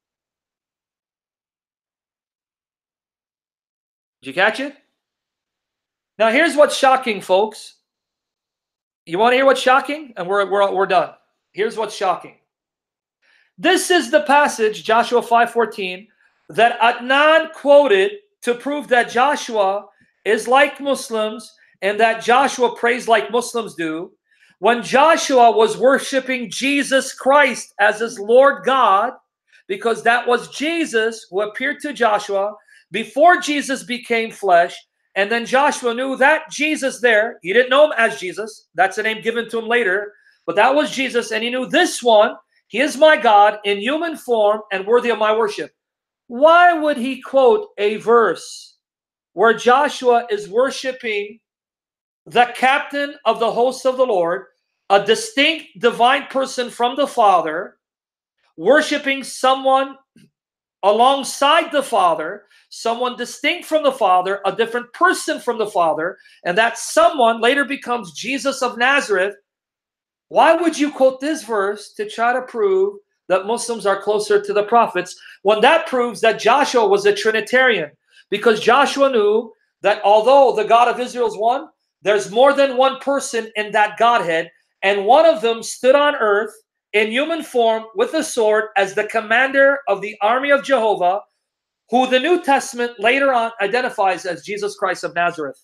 Did you catch it? Now, here's what's shocking, folks. You want to hear what's shocking? And we're, we're, we're done. Here's what's shocking. This is the passage, Joshua five fourteen, that Adnan quoted to prove that Joshua is like Muslims and that Joshua prays like Muslims do. When Joshua was worshiping Jesus Christ as his Lord God, because that was Jesus who appeared to Joshua before Jesus became flesh. And then Joshua knew that Jesus there, he didn't know him as Jesus. That's a name given to him later. But that was Jesus. And he knew this one, he is my God in human form and worthy of my worship. Why would he quote a verse where Joshua is worshiping the captain of the hosts of the Lord, a distinct divine person from the Father, worshiping someone alongside the Father, someone distinct from the Father, a different person from the Father, and that someone later becomes Jesus of Nazareth? Why would you quote this verse to try to prove that Muslims are closer to the prophets when that proves that Joshua was a Trinitarian? Because Joshua knew that although the God of Israel is one, there's more than one person in that Godhead, and one of them stood on earth in human form with a sword as the commander of the army of Jehovah, who the New Testament later on identifies as Jesus Christ of Nazareth.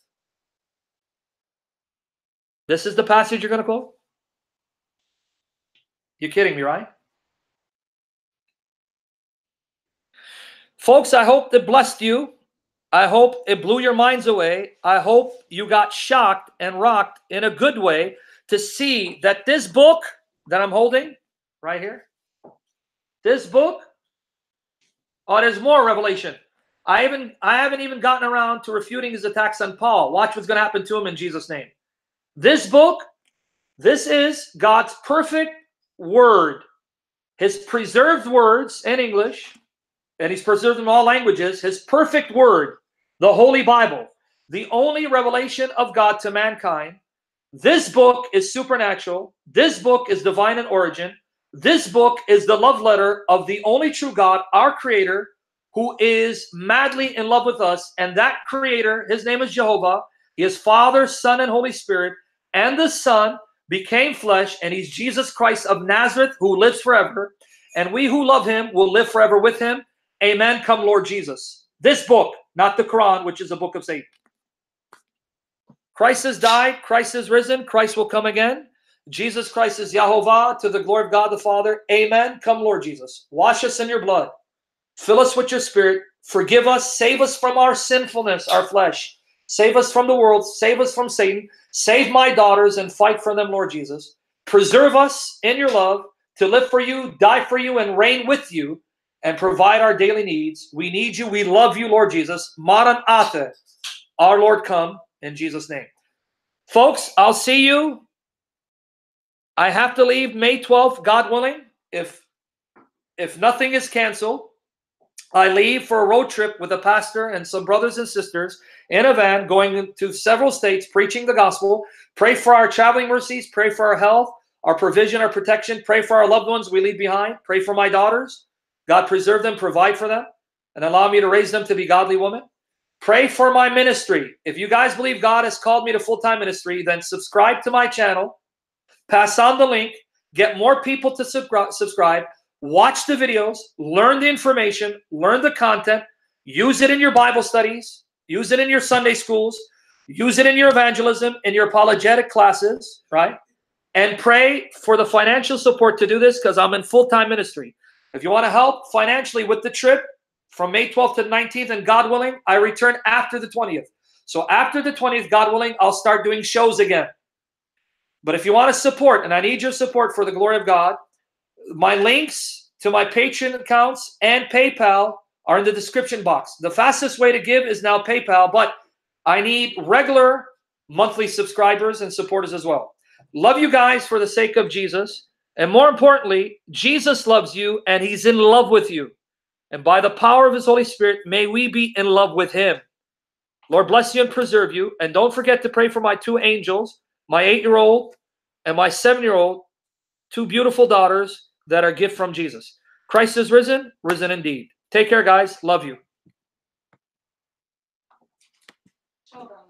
This is the passage you're going to quote? You're kidding me, right? Folks, I hope it blessed you. I hope it blew your minds away. I hope you got shocked and rocked in a good way to see that this book that I'm holding right here. This book, oh, there's more revelation. I even I haven't even gotten around to refuting his attacks on Paul. Watch what's going to happen to him in Jesus' name. This book, this is God's perfect word. His preserved words in English, and he's preserved in all languages, his perfect word, the Holy Bible, the only revelation of God to mankind. This book is supernatural. This book is divine in origin. This book is the love letter of the only true God, our Creator, who is madly in love with us. And that Creator, his name is Jehovah. He is Father, Son, and Holy Spirit. And the Son became flesh, and he's Jesus Christ of Nazareth, who lives forever. And we who love him will live forever with him. Amen. Come, Lord Jesus. This book, not the Quran, which is a book of Satan. Christ has died. Christ is risen. Christ will come again. Jesus Christ is Yahovah, to the glory of God the Father. Amen. Come, Lord Jesus. Wash us in your blood. Fill us with your spirit. Forgive us. Save us from our sinfulness, our flesh. Save us from the world. Save us from Satan. Save my daughters and fight for them, Lord Jesus. Preserve us in your love to live for you, die for you, and reign with you, and provide our daily needs. We need you. We love you, Lord Jesus. Maranatha, our Lord, come in Jesus' name. Folks, I'll see you. I have to leave May twelfth, God willing. If, if nothing is canceled, I leave for a road trip with a pastor and some brothers and sisters in a van going to several states preaching the gospel. Pray for our traveling mercies. Pray for our health, our provision, our protection. Pray for our loved ones we leave behind. Pray for my daughters. God preserve them, provide for them, and allow me to raise them to be godly women. Pray for my ministry. If you guys believe God has called me to full-time ministry, then subscribe to my channel. Pass on the link. Get more people to subscribe. Watch the videos. Learn the information. Learn the content. Use it in your Bible studies. Use it in your Sunday schools. Use it in your evangelism, in your apologetic classes, right? And pray for the financial support to do this, because I'm in full-time ministry. If you want to help financially with the trip from May twelfth to the nineteenth, and God willing, I return after the twentieth. So after the twentieth, God willing, I'll start doing shows again. But if you want to support, and I need your support for the glory of God, my links to my Patreon accounts and PayPal are in the description box. The fastest way to give is now PayPal, but I need regular monthly subscribers and supporters as well. Love you guys for the sake of Jesus. And more importantly, Jesus loves you and he's in love with you. And by the power of his Holy Spirit, may we be in love with him. Lord bless you and preserve you. And don't forget to pray for my two angels, my eight-year-old and my seven-year-old, two beautiful daughters that are a gift from Jesus. Christ is risen, risen indeed. Take care, guys. Love you.